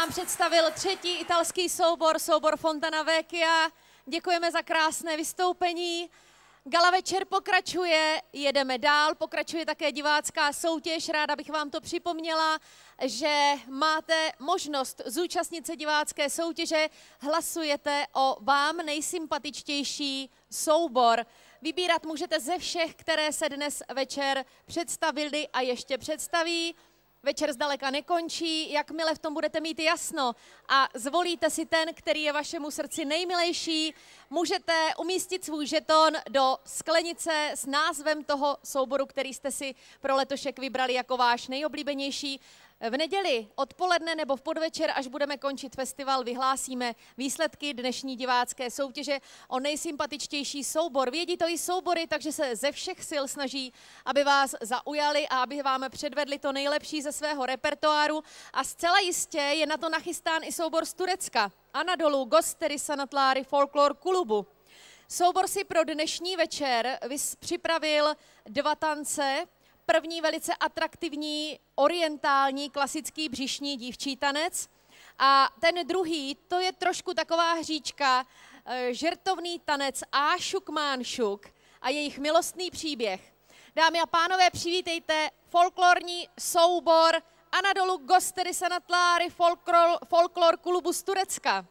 vám představil třetí italský soubor, soubor Fontana Vecchia. Děkujeme za krásné vystoupení. Gala večer pokračuje, jedeme dál, pokračuje také divácká soutěž. Ráda bych vám to připomněla, že máte možnost zúčastnit se divácké soutěže. Hlasujete o vám nejsympatičtější soubor. Vybírat můžete ze všech, které se dnes večer představili a ještě představí. Večer zdaleka nekončí, jakmile v tom budete mít jasno a zvolíte si ten, který je vašemu srdci nejmilejší, můžete umístit svůj žeton do sklenice s názvem toho souboru, který jste si pro letošek vybrali jako váš nejoblíbenější. V neděli odpoledne nebo v podvečer, až budeme končit festival, vyhlásíme výsledky dnešní divácké soutěže o nejsympatičtější soubor. Vědí to i soubory, takže se ze všech sil snaží, aby vás zaujali a aby vám předvedli to nejlepší ze svého repertoáru. A zcela jistě je na to nachystán i soubor z Turecka. Anadolu Gösteri Sanatları Folklor Klubu. Soubor si pro dnešní večer připravil dva tance. První velice atraktivní orientální klasický břišní dívčí tanec a ten druhý, to je trošku taková hříčka, žertovný tanec Aşık Manşuk a jejich milostný příběh. Dámy a pánové, přivítejte folklorní soubor Anadolu Gösteri Sanatları Folklor, Folklor Klubu z Turecka.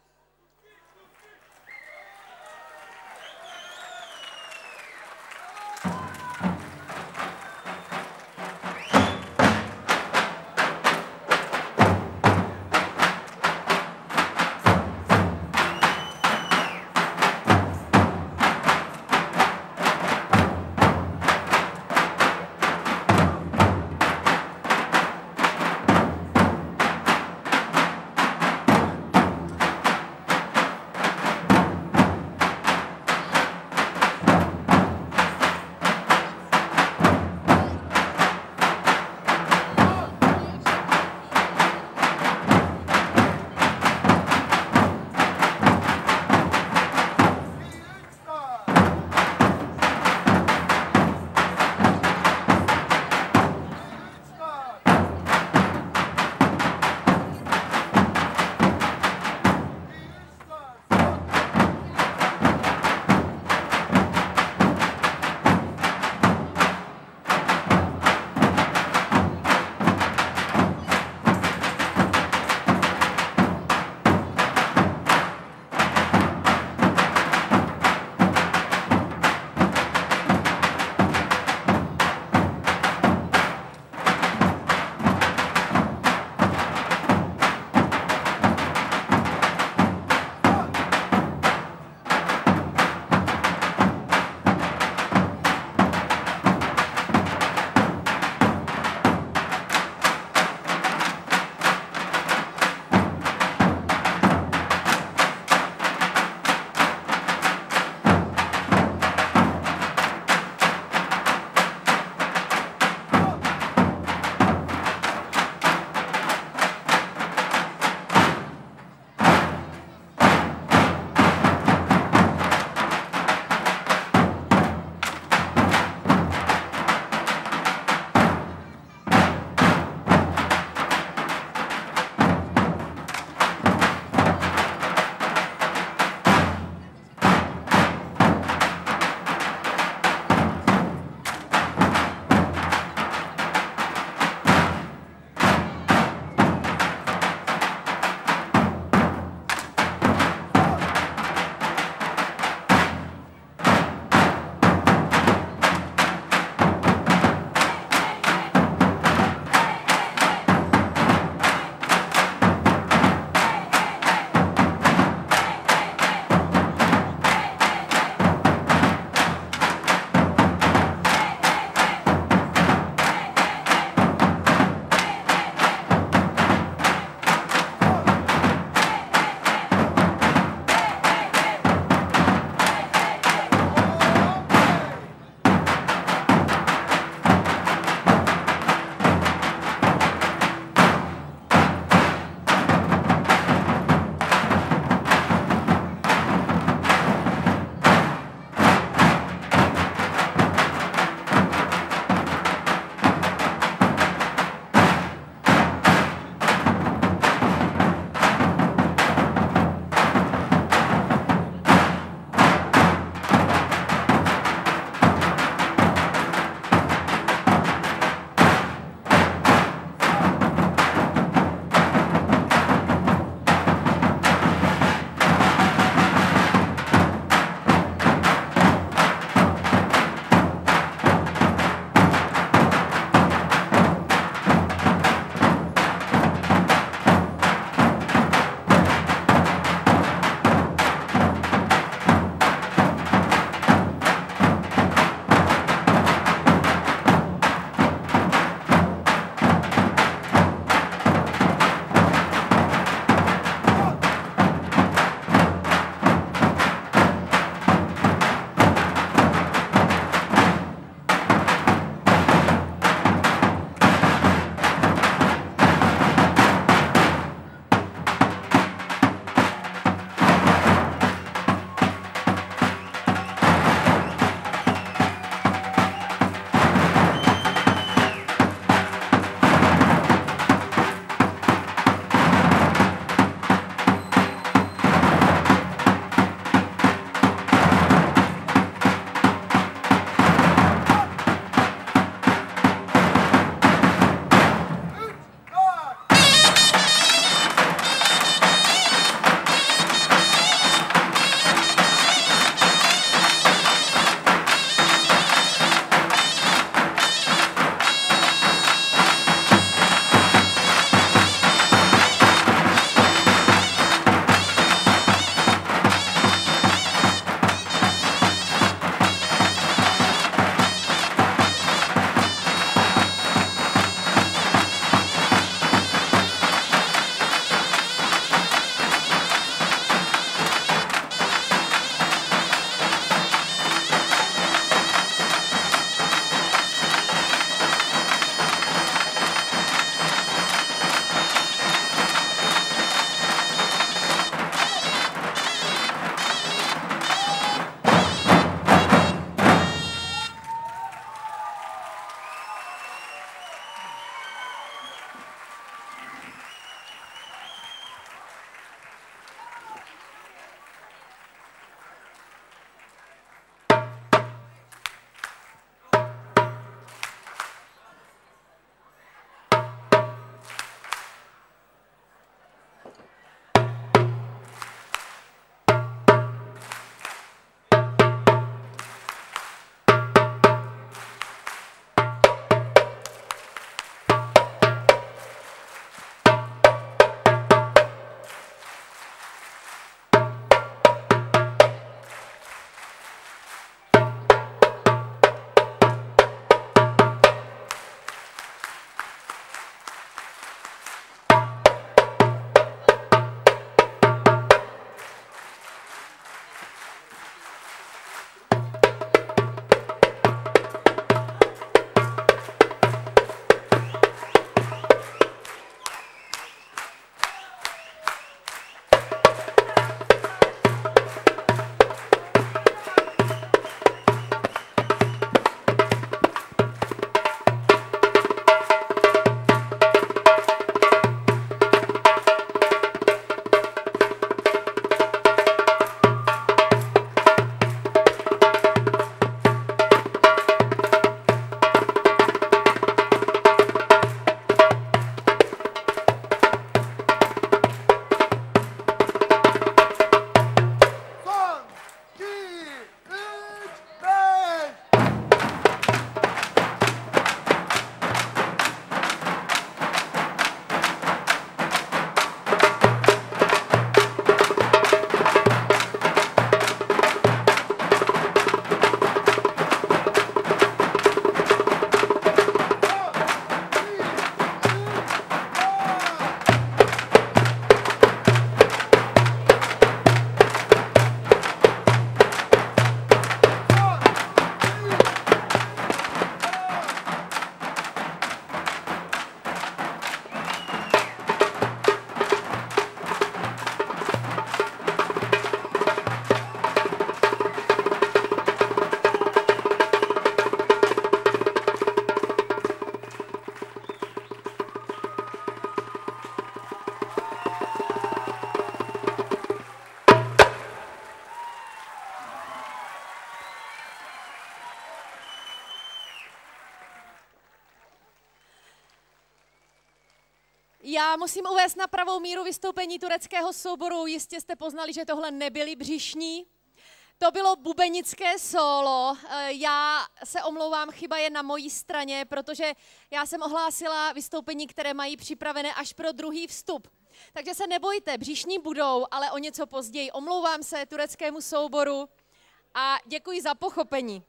Já musím uvést na pravou míru vystoupení tureckého souboru. Jistě jste poznali, že tohle nebyli břišní. To bylo bubenické sólo. Já se omlouvám, chyba je na mojí straně, protože já jsem ohlásila vystoupení, které mají připravené až pro druhý vstup. Takže se nebojte, břišní budou, ale o něco později. Omlouvám se tureckému souboru a děkuji za pochopení.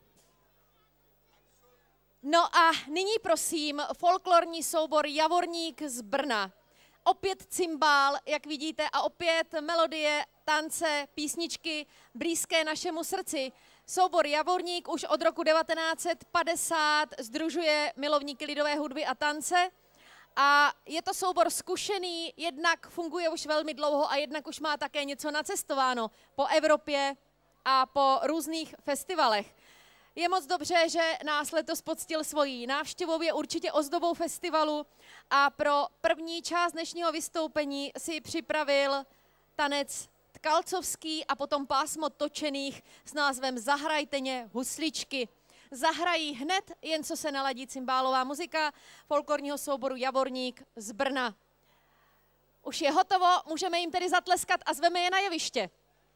No a nyní prosím folklorní soubor Javorník z Brna. Opět cymbál, jak vidíte, a opět melodie, tance, písničky blízké našemu srdci. Soubor Javorník už od roku devatenáct set padesát sdružuje milovníky lidové hudby a tance. A je to soubor zkušený, jednak funguje už velmi dlouho a jednak už má také něco nacestováno po Evropě a po různých festivalech. Je moc dobře, že nás letos poctil svojí návštěvou, je určitě ozdobou festivalu a pro první část dnešního vystoupení si připravil tanec tkalcovský a potom pásmo točených s názvem Zahrajte mě husličky. Zahrají hned, jen co se naladí cymbálová muzika folklorního souboru Javorník z Brna. Už je hotovo, můžeme jim tedy zatleskat a zveme je na jeviště.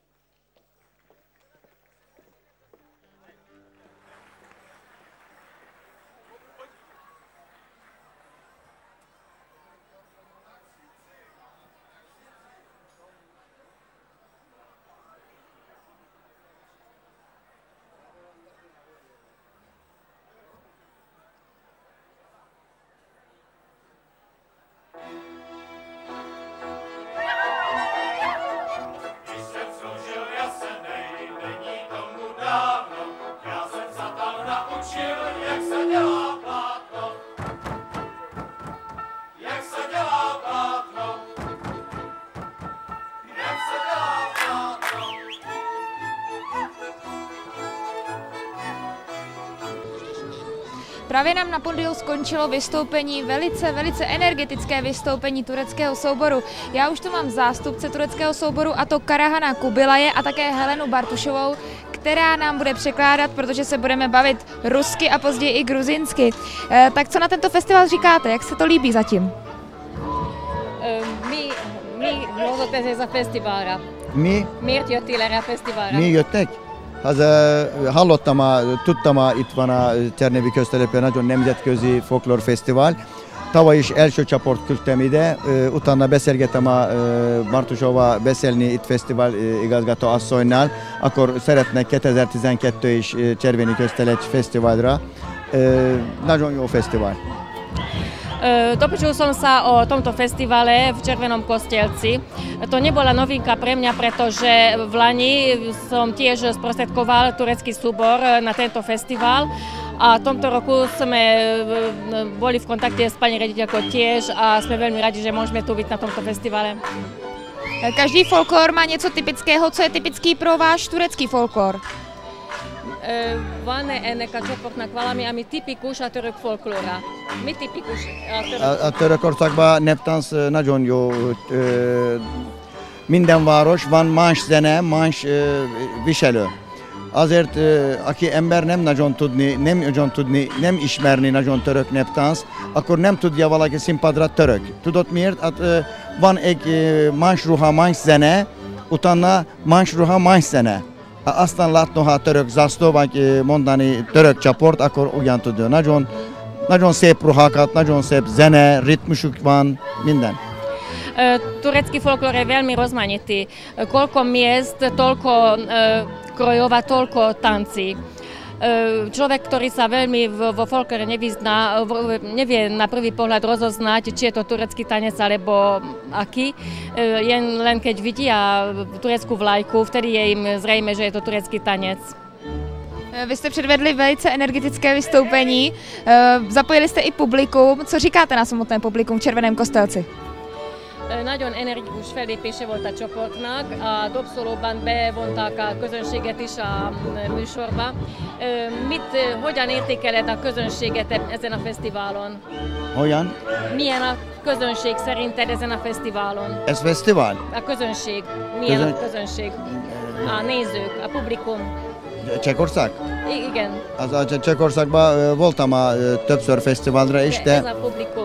Právě nám na pódiu skončilo vystoupení, velice, velice energetické vystoupení tureckého souboru. Já už tu mám zástupce tureckého souboru, a to Karahana Kubilaje a také Helenu Bartušovou, která nám bude překládat, protože se budeme bavit rusky a později i gruzinsky. E, tak co na tento festival říkáte? Jak se to líbí zatím? Mi, mi luovutte za festivalia. Mi? Miért jöttél erre a fesztiválra? Mi jöttek? Az hallottam a, tudtam a, itt van a Csernevi köztelepen nagyon nemzetközi folklórfesztivál. Tavaly is első csoport küldtem ide, utána beszélgettem a Bartusova beszélni itt fesztivál igazgató asszonynal, akkor szeretnek kétezer-tizenkettő is Cserveni köztelecs fesztiválra. Nagyon jó fesztivál. Dopočul som sa o tomto festivale v Červenom Kostelci. To nebola novinka pre mňa, pretože v Lani som tiež sprostredkoval turecký súbor na tento festival a v tomto roku sme boli v kontakte s pani rediteľkou tiež a sme veľmi radi, že môžeme tu byť na tomto festivale. Každý folklor má něco typického. Co je typický pro váš turecký folklor? Van ennek a csoportnak valami, ami tipikus a török folklóra? Mi tipikus a török folklóra? A Törökországban neptánc nagyon jó. Minden város van más zene, más viselő. Azért, aki ember nem nagyon tudni, nem nagyon tudni, nem ismerni nagyon török neptánc, akkor nem tudja valaki színpadra török. Tudod miért? Hát, van egy más ruha, más zene, utána más ruha, más zene. Aztán látno, ha török zászló, vagy mondani török csoport, akkor ugyan tudja. Nagyon, nagyon szép ruhákat, nagyon szép zene, ritmusuk van, minden. Turecký folklor je veľmi rozmanitý. Koľko miest, toľko krojov a toľko tancí. Človek, ktorý sa veľmi vo folklore nevyzná, nevie na prvý pohľad rozoznať, či je to turecký tanec alebo aký. Jen len keď vidia tureckú vlajku, vtedy je im zrejme, že je to turecký tanec. Vy jste předvedli velice energetické vystoupení, zapojili jste i publikum. Co říkáte na samotné publikum v Červeném Kostelci? Nagyon energikus fellépése volt a csoportnak, a dobszólóban bevonták a közönséget is a műsorba. Mit, hogyan értékeled a közönséget ezen a fesztiválon? Hogyan? Milyen a közönség szerinted ezen a fesztiválon? Ez fesztivál? A közönség. Milyen Közön... a közönség? A nézők, a publikum. Csehország? Igen. Az a Csehországban voltam a többször fesztiválra is, de... Ez a publikum.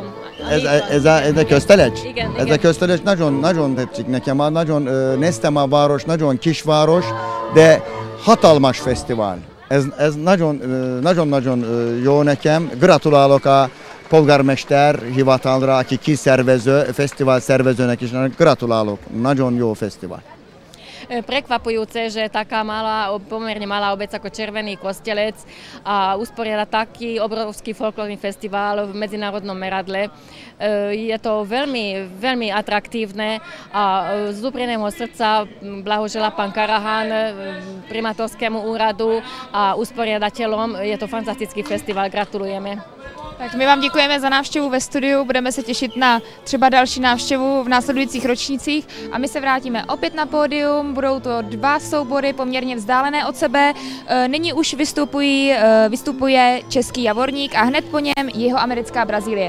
ez, ez, a, ez a köztelecs? Igen, Ez igen. a köztelecs nagyon, nagyon tetszik nekem, nagyon uh, néztem a város, nagyon kisváros, de hatalmas fesztivál. Ez, ez nagyon, uh, nagyon-nagyon uh, jó nekem. Gratulálok a polgármester hivatalra, aki kiszervező, fesztivál szervezőnek is, gratulálok. Nagyon jó fesztivál. Prekvapujúce, že taká malá, pomerne malá obec ako Červený Kostelec a usporiada taký obrovský folklórny festival v medzinárodnom meradle. Je to veľmi, veľmi atraktívne a z úprimného srdca blahoželá pán Karahan primátorskému úradu a usporiadateľom. Je to fantastický festival, gratulujeme. Tak my vám děkujeme za návštěvu ve studiu, budeme se těšit na třeba další návštěvu v následujících ročnících a my se vrátíme opět na pódium, budou to dva soubory poměrně vzdálené od sebe, nyní už vystupují, vystupuje český Javorník a hned po něm jihoamerická Brazílie.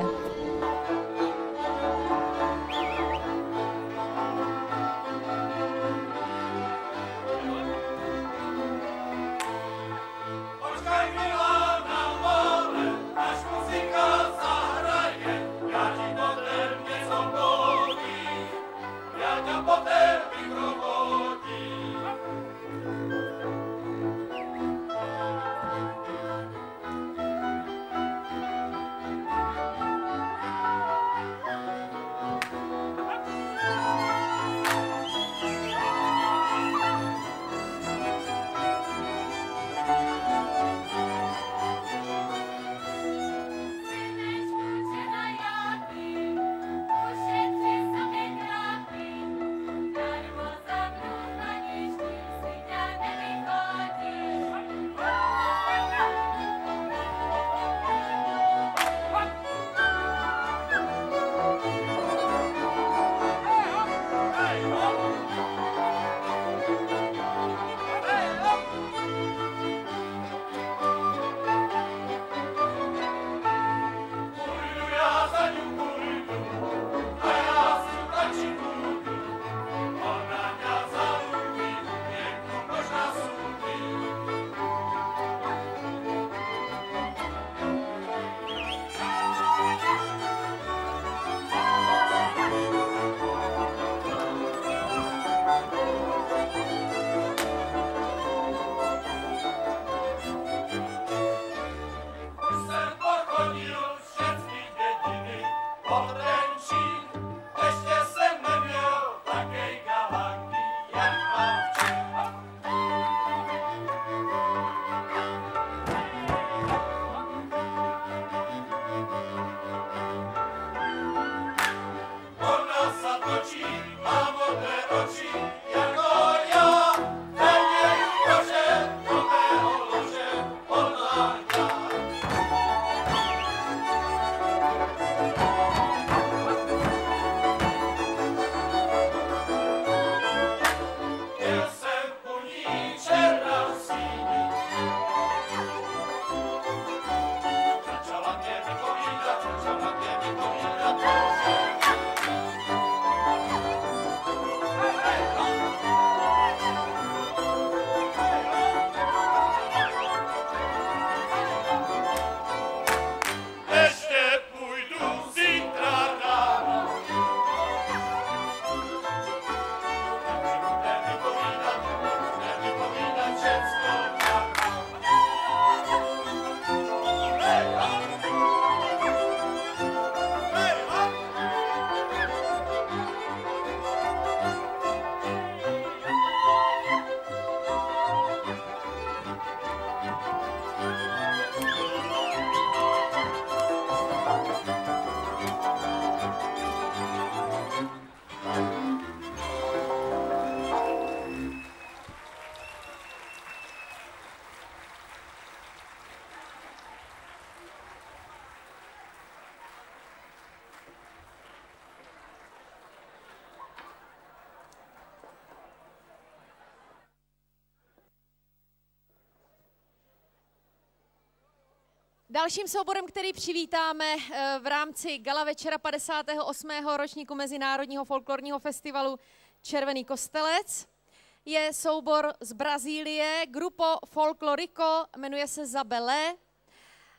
Dalším souborem, který přivítáme v rámci gala večera padesátého osmého ročníku Mezinárodního folklorního festivalu Červený Kostelec, je soubor z Brazílie, Grupo Folklorico, jmenuje se Zabelé.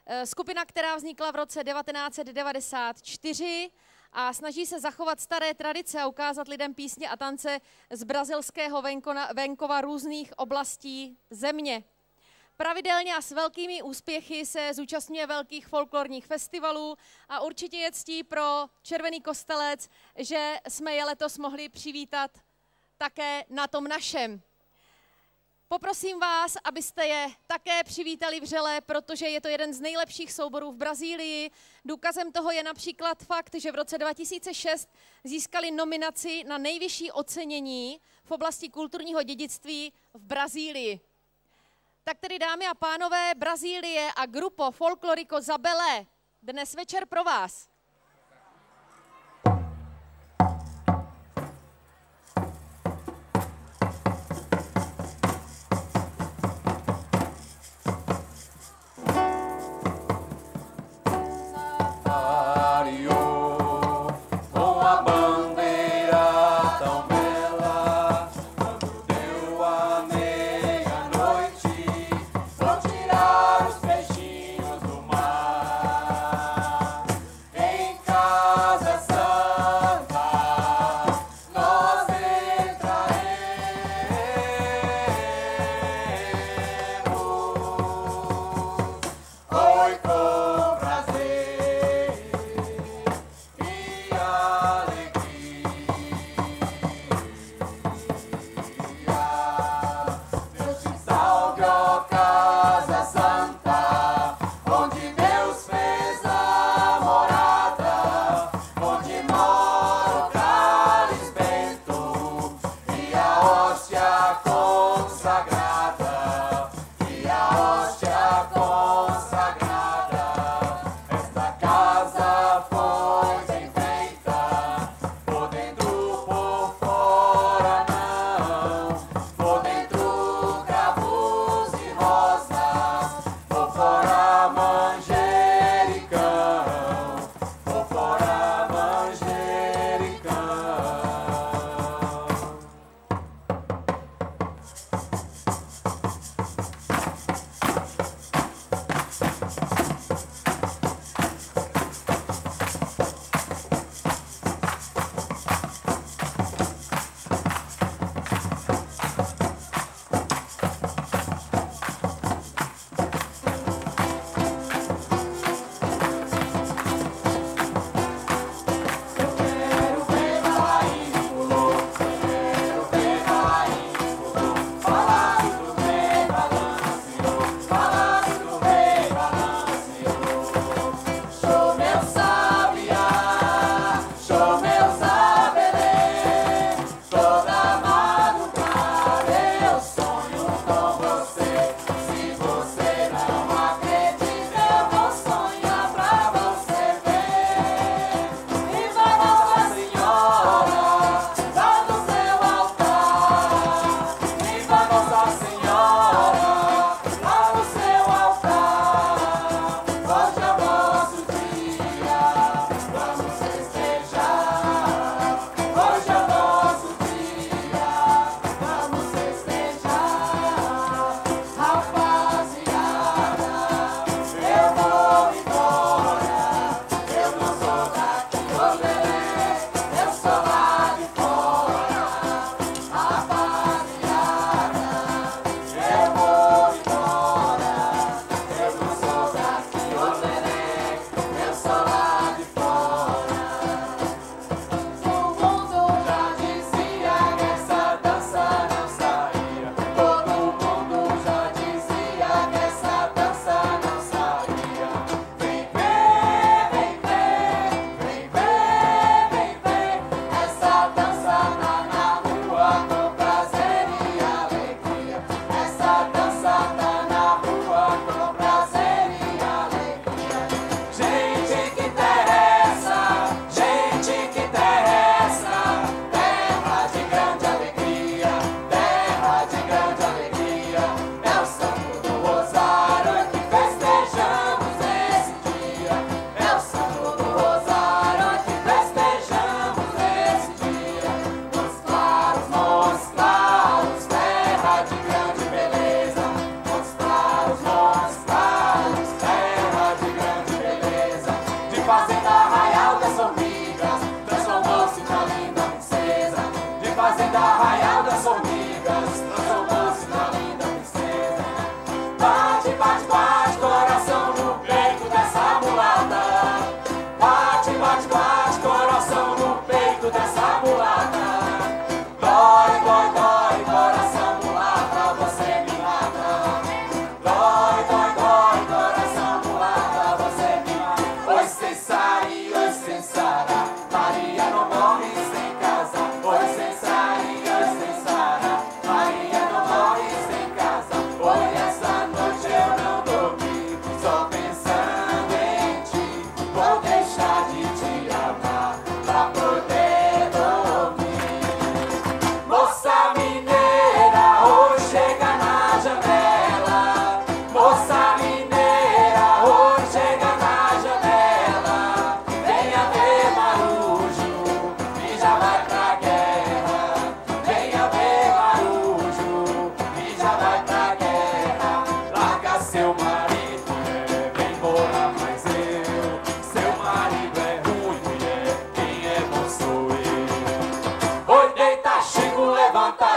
Skupina, která vznikla v roce devatenáct set devadesát čtyři a snaží se zachovat staré tradice a ukázat lidem písně a tance z brazilského venkona, venkova různých oblastí země. Pravidelně a s velkými úspěchy se zúčastňuje velkých folklorních festivalů a určitě je ctí pro Červený Kostelec, že jsme je letos mohli přivítat také na tom našem. Poprosím vás, abyste je také přivítali vřele, protože je to jeden z nejlepších souborů v Brazílii. Důkazem toho je například fakt, že v roce dva tisíce šest získali nominaci na nejvyšší ocenění v oblasti kulturního dědictví v Brazílii. Tak tedy, dámy a pánové, Brazílie a Grupo Folklorico Zabelé dnes večer pro vás.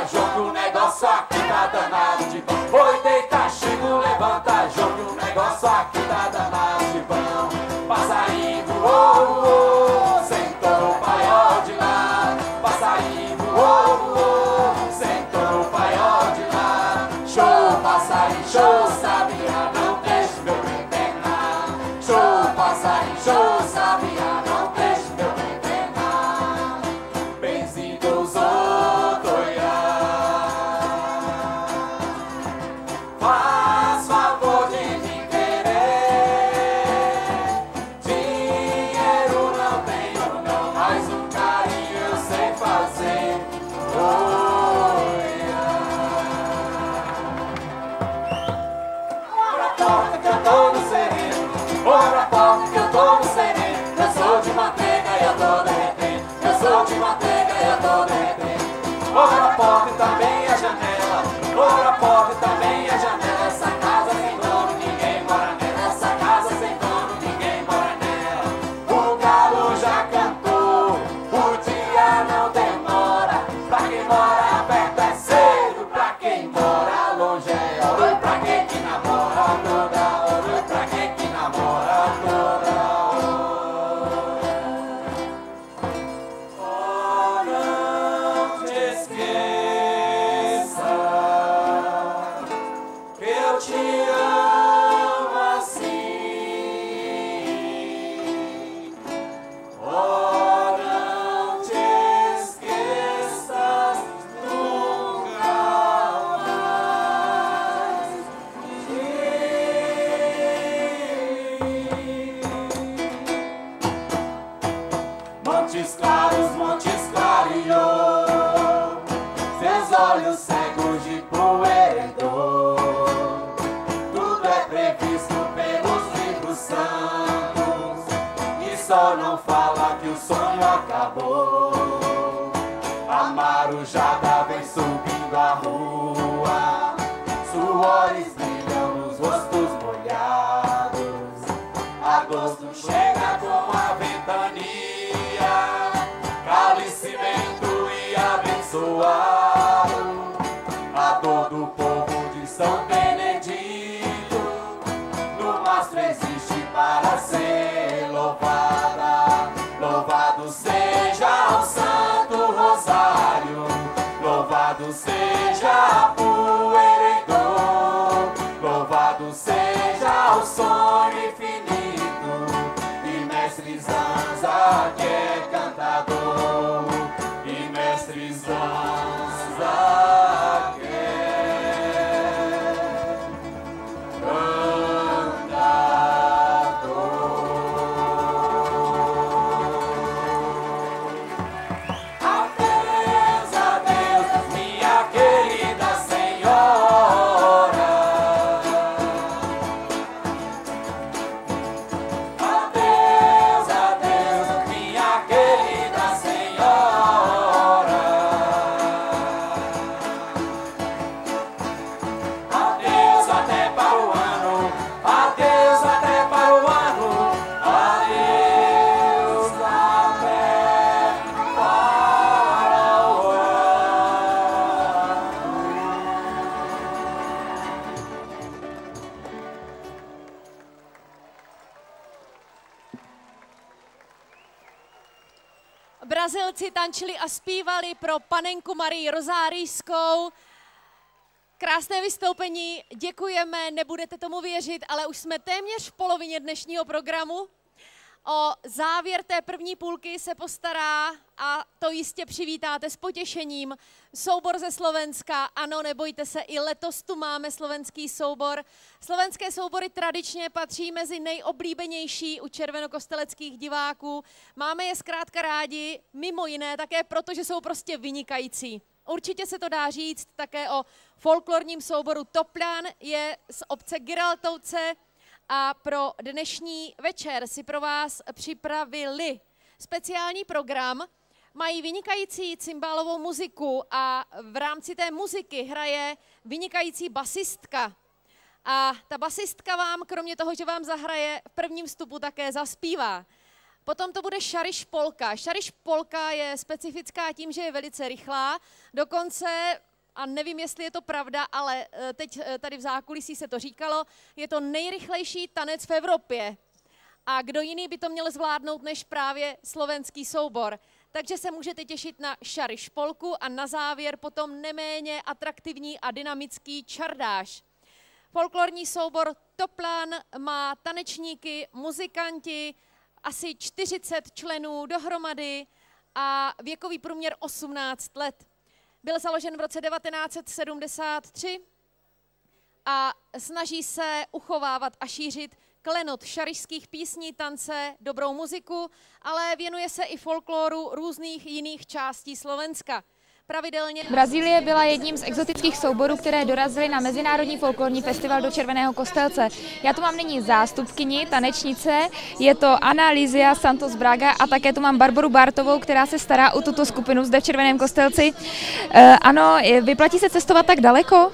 João, que o negócio aqui tá danado de bom. Oi, deita, Chico, levanta, João, que o negócio aqui tá danado de bom. Passarinho voou, voou, sentou o paiol de lá. Passarinho voou, voou, sentou o paiol de lá. Show, passarinho, show, sabia, não deixe meu bem penar. Show, passarinho, show, sabia, não deixe meu bem penar. Benzido os outros, faz favor de me querer. Dinheiro não tenho não, mas um carinho eu sei fazer. Abra a porta que eu tô no sereno, abra a porta que eu tô no sereno. Eu sou de manteiga e eu tô derretendo, eu sou de manteiga e eu tô derretendo. Abra a porta e também a janela, abra a porta e também a janela. Essa casa sem dono, ninguém mora nela. Essa casa sem dono, ninguém mora nela. O galo já cantou, o dia não demora. Pra quem mora perto é cedo, pra quem mora longe é hora. Pra quem que namora toda hora, pra quem que namora toda hora. Oh, não te esqueça que eu te amo assim. Oh, não te esqueças nunca mais de mim. Montes claros, montes clareou, seus olhos cegos de poeira herdou. Tudo é previsto pelos livros santos e só não fala que o sonho acabou. A marujada vem subindo a rua, suores brilham nos rostos molhados. Agosto chega com a ventania, cálice, vento e abençoado. A dor do povo de São Benedito no mastro existe para ser louvada. Louvado seja o Santo Rosário, louvado seja a poeira-dor, louvado seja o sonho infinito. E mestre Zanza que é cantador, e mestre Zanza que é cantador. Adeus, adeus, minha querida senhora. Adeus, adeus, minha querida senhora. Adeus até para o ano, adeus até para o ano, adeus até para o Brazilci tančili a zpívali pro panenku Marii Rozárijskou. Krásné vystoupení, děkujeme, nebudete tomu věřit, ale už jsme téměř v polovině dnešního programu. O závěr té první půlky se postará, a to jistě přivítáte s potěšením, soubor ze Slovenska. Ano, nebojte se, i letos tu máme slovenský soubor. Slovenské soubory tradičně patří mezi nejoblíbenější u červenokosteleckých diváků. Máme je zkrátka rádi, mimo jiné také proto, že jsou prostě vynikající. Určitě se to dá říct také o folklorním souboru Toplan, je z obce Giraltovce a pro dnešní večer si pro vás připravili speciální program. Mají vynikající cymbálovou muziku a v rámci té muziky hraje vynikající basistka. A ta basistka vám, kromě toho, že vám zahraje, v prvním vstupu také zaspívá. Potom to bude šariš polka. Šariš polka je specifická tím, že je velice rychlá. Dokonce a nevím, jestli je to pravda, ale teď tady v zákulisí se to říkalo, je to nejrychlejší tanec v Evropě. A kdo jiný by to měl zvládnout než právě slovenský soubor. Takže se můžete těšit na šary špolku a na závěr potom neméně atraktivní a dynamický čardáš. Folklorní soubor Toplán má tanečníky, muzikanti, asi čtyřicet členů dohromady a věkový průměr osmnáct let. Byl založen v roce devatenáct set sedmdesát tři a snaží se uchovávat a šířit klenot šarišských písní, tance, dobrou muziku, ale věnuje se i folkloru různých jiných částí Slovenska. Pravidelně... Brazílie byla jedním z exotických souborů, které dorazily na Mezinárodní folklorní festival do Červeného Kostelce. Já tu mám nyní zástupkyni, tanečnice, je to Ana Lizia Santos Braga a také tu mám Barboru Bartovou, která se stará o tuto skupinu zde v Červeném Kostelci. Uh, ano, vyplatí se cestovat tak daleko?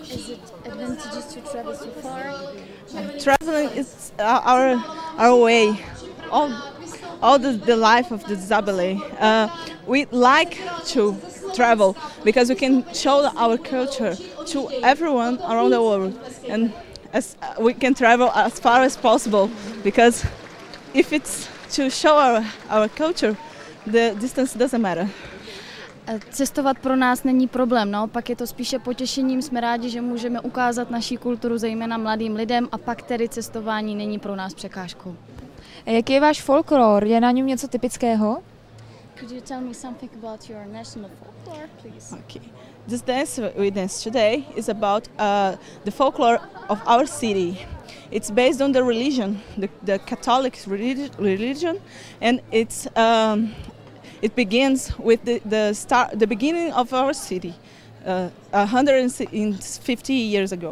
Traveling is our our way, all all the, the life of the Zabele. Uh, we like to travel because we can show our culture to everyone around the world, and as uh, we can travel as far as possible because if it's to show our our culture, the distance doesn't matter. Cestovat pro nás není problém, naopak je to spíše potěšením, jsme rádi, že můžeme ukázat naši kulturu zejména mladým lidem a pak tedy cestování není pro nás překážkou. Jaký je váš folklor? Je na něm něco typického? Could you tell me something about your national folklore, please? Okay. This dance we dance today is about uh, the folklore of our city. It's based on the religion, the, the Catholic religi religion, and it's um, it begins with the the start, the beginning of our city, uh, one hundred fifty years ago.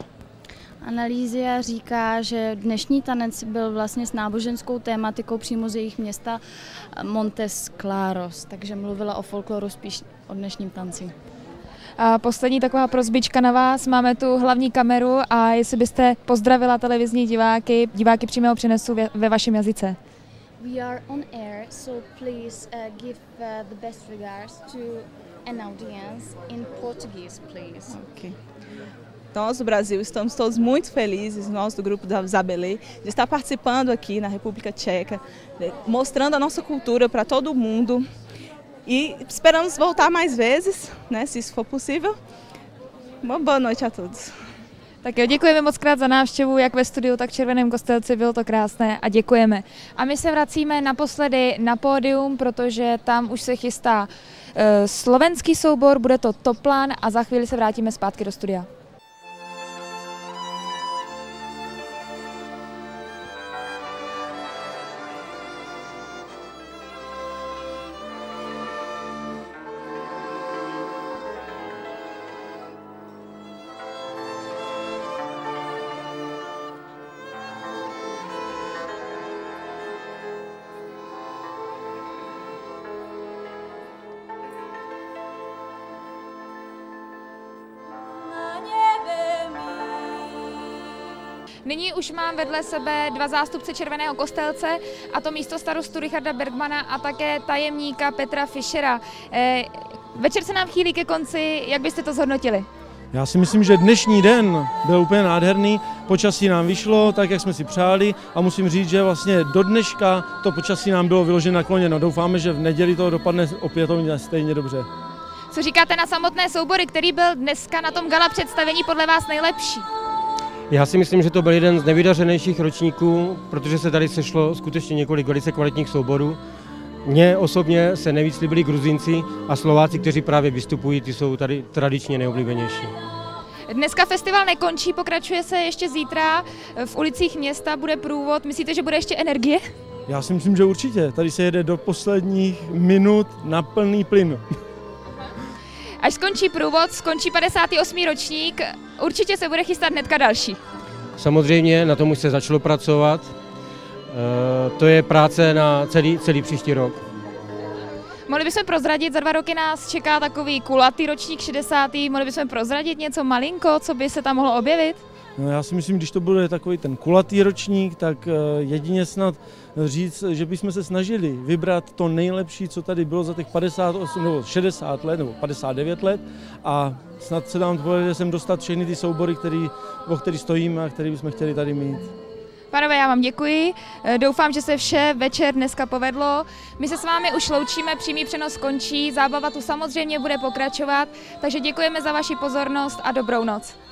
Analýzia říká, že dnešní tanec byl vlastně s náboženskou tématikou přímo z jejich města Montes Claros, takže mluvila o folkloru spíš o dnešním tanci. A poslední taková prosbička na vás, máme tu hlavní kameru a jestli byste pozdravila televizní diváky, diváky přímého přenesu ve, ve vašem jazyce. We are on air, so please uh, give uh, the best regards to an audience in Portuguese, please. Okay. Nós do Brasil estamos todos muito felizes, nós do grupo da Zabele, de estar participando aqui na República Tcheca, mostrando a nossa cultura para todo mundo e esperamos voltar mais vezes, né, se isso for possível. Uma boa noite a todos. Tak jo, děkujeme moc krát za návštěvu, jak ve studiu, tak v Červeném Kostelci, bylo to krásné a děkujeme. A my se vracíme naposledy na pódium, protože tam už se chystá uh, slovenský soubor, bude to Toplán a za chvíli se vrátíme zpátky do studia. Nyní už mám vedle sebe dva zástupce Červeného Kostelce, a to místo starostu Richarda Bergmana a také tajemníka Petra Fischera. Eh, večer se nám chýlí ke konci, jak byste to zhodnotili? Já si myslím, že dnešní den byl úplně nádherný, počasí nám vyšlo tak, jak jsme si přáli a musím říct, že vlastně do dneška to počasí nám bylo vyložené nakloněno. Doufáme, že v neděli to dopadne opětovně stejně dobře. Co říkáte na samotné soubory, který byl dneska na tom gala představení podle vás nejlepší? Já si myslím, že to byl jeden z nevydařenějších ročníků, protože se tady sešlo skutečně několik velice kvalitních souborů. Mně osobně se nejvíc líbili Gruzínci a Slováci, kteří právě vystupují, ty jsou tady tradičně nejoblíbenější. Dneska festival nekončí, pokračuje se ještě zítra, v ulicích města bude průvod. Myslíte, že bude ještě energie? Já si myslím, že určitě. Tady se jede do posledních minut na plný plyn. Až skončí průvod, skončí padesátý osmý ročník, určitě se bude chystat hnedka další. Samozřejmě na tom už se začalo pracovat. E, to je práce na celý, celý příští rok. Mohli bychom prozradit, za dva roky nás čeká takový kulatý ročník šedesátý Mohli bychom prozradit něco malinko, co by se tam mohlo objevit? No, já si myslím, když to bude takový ten kulatý ročník, tak jedině snad říct, že bychom se snažili vybrat to nejlepší, co tady bylo za těch padesát osm nebo šedesát let nebo padesát devět let a snad se nám povede sem dostat všechny ty soubory, který, o který stojíme a který bychom chtěli tady mít. Pánové, já vám děkuji. Doufám, že se vše večer dneska povedlo. My se s vámi už loučíme, přímý přenos končí, zábava tu samozřejmě bude pokračovat, takže děkujeme za vaši pozornost a dobrou noc.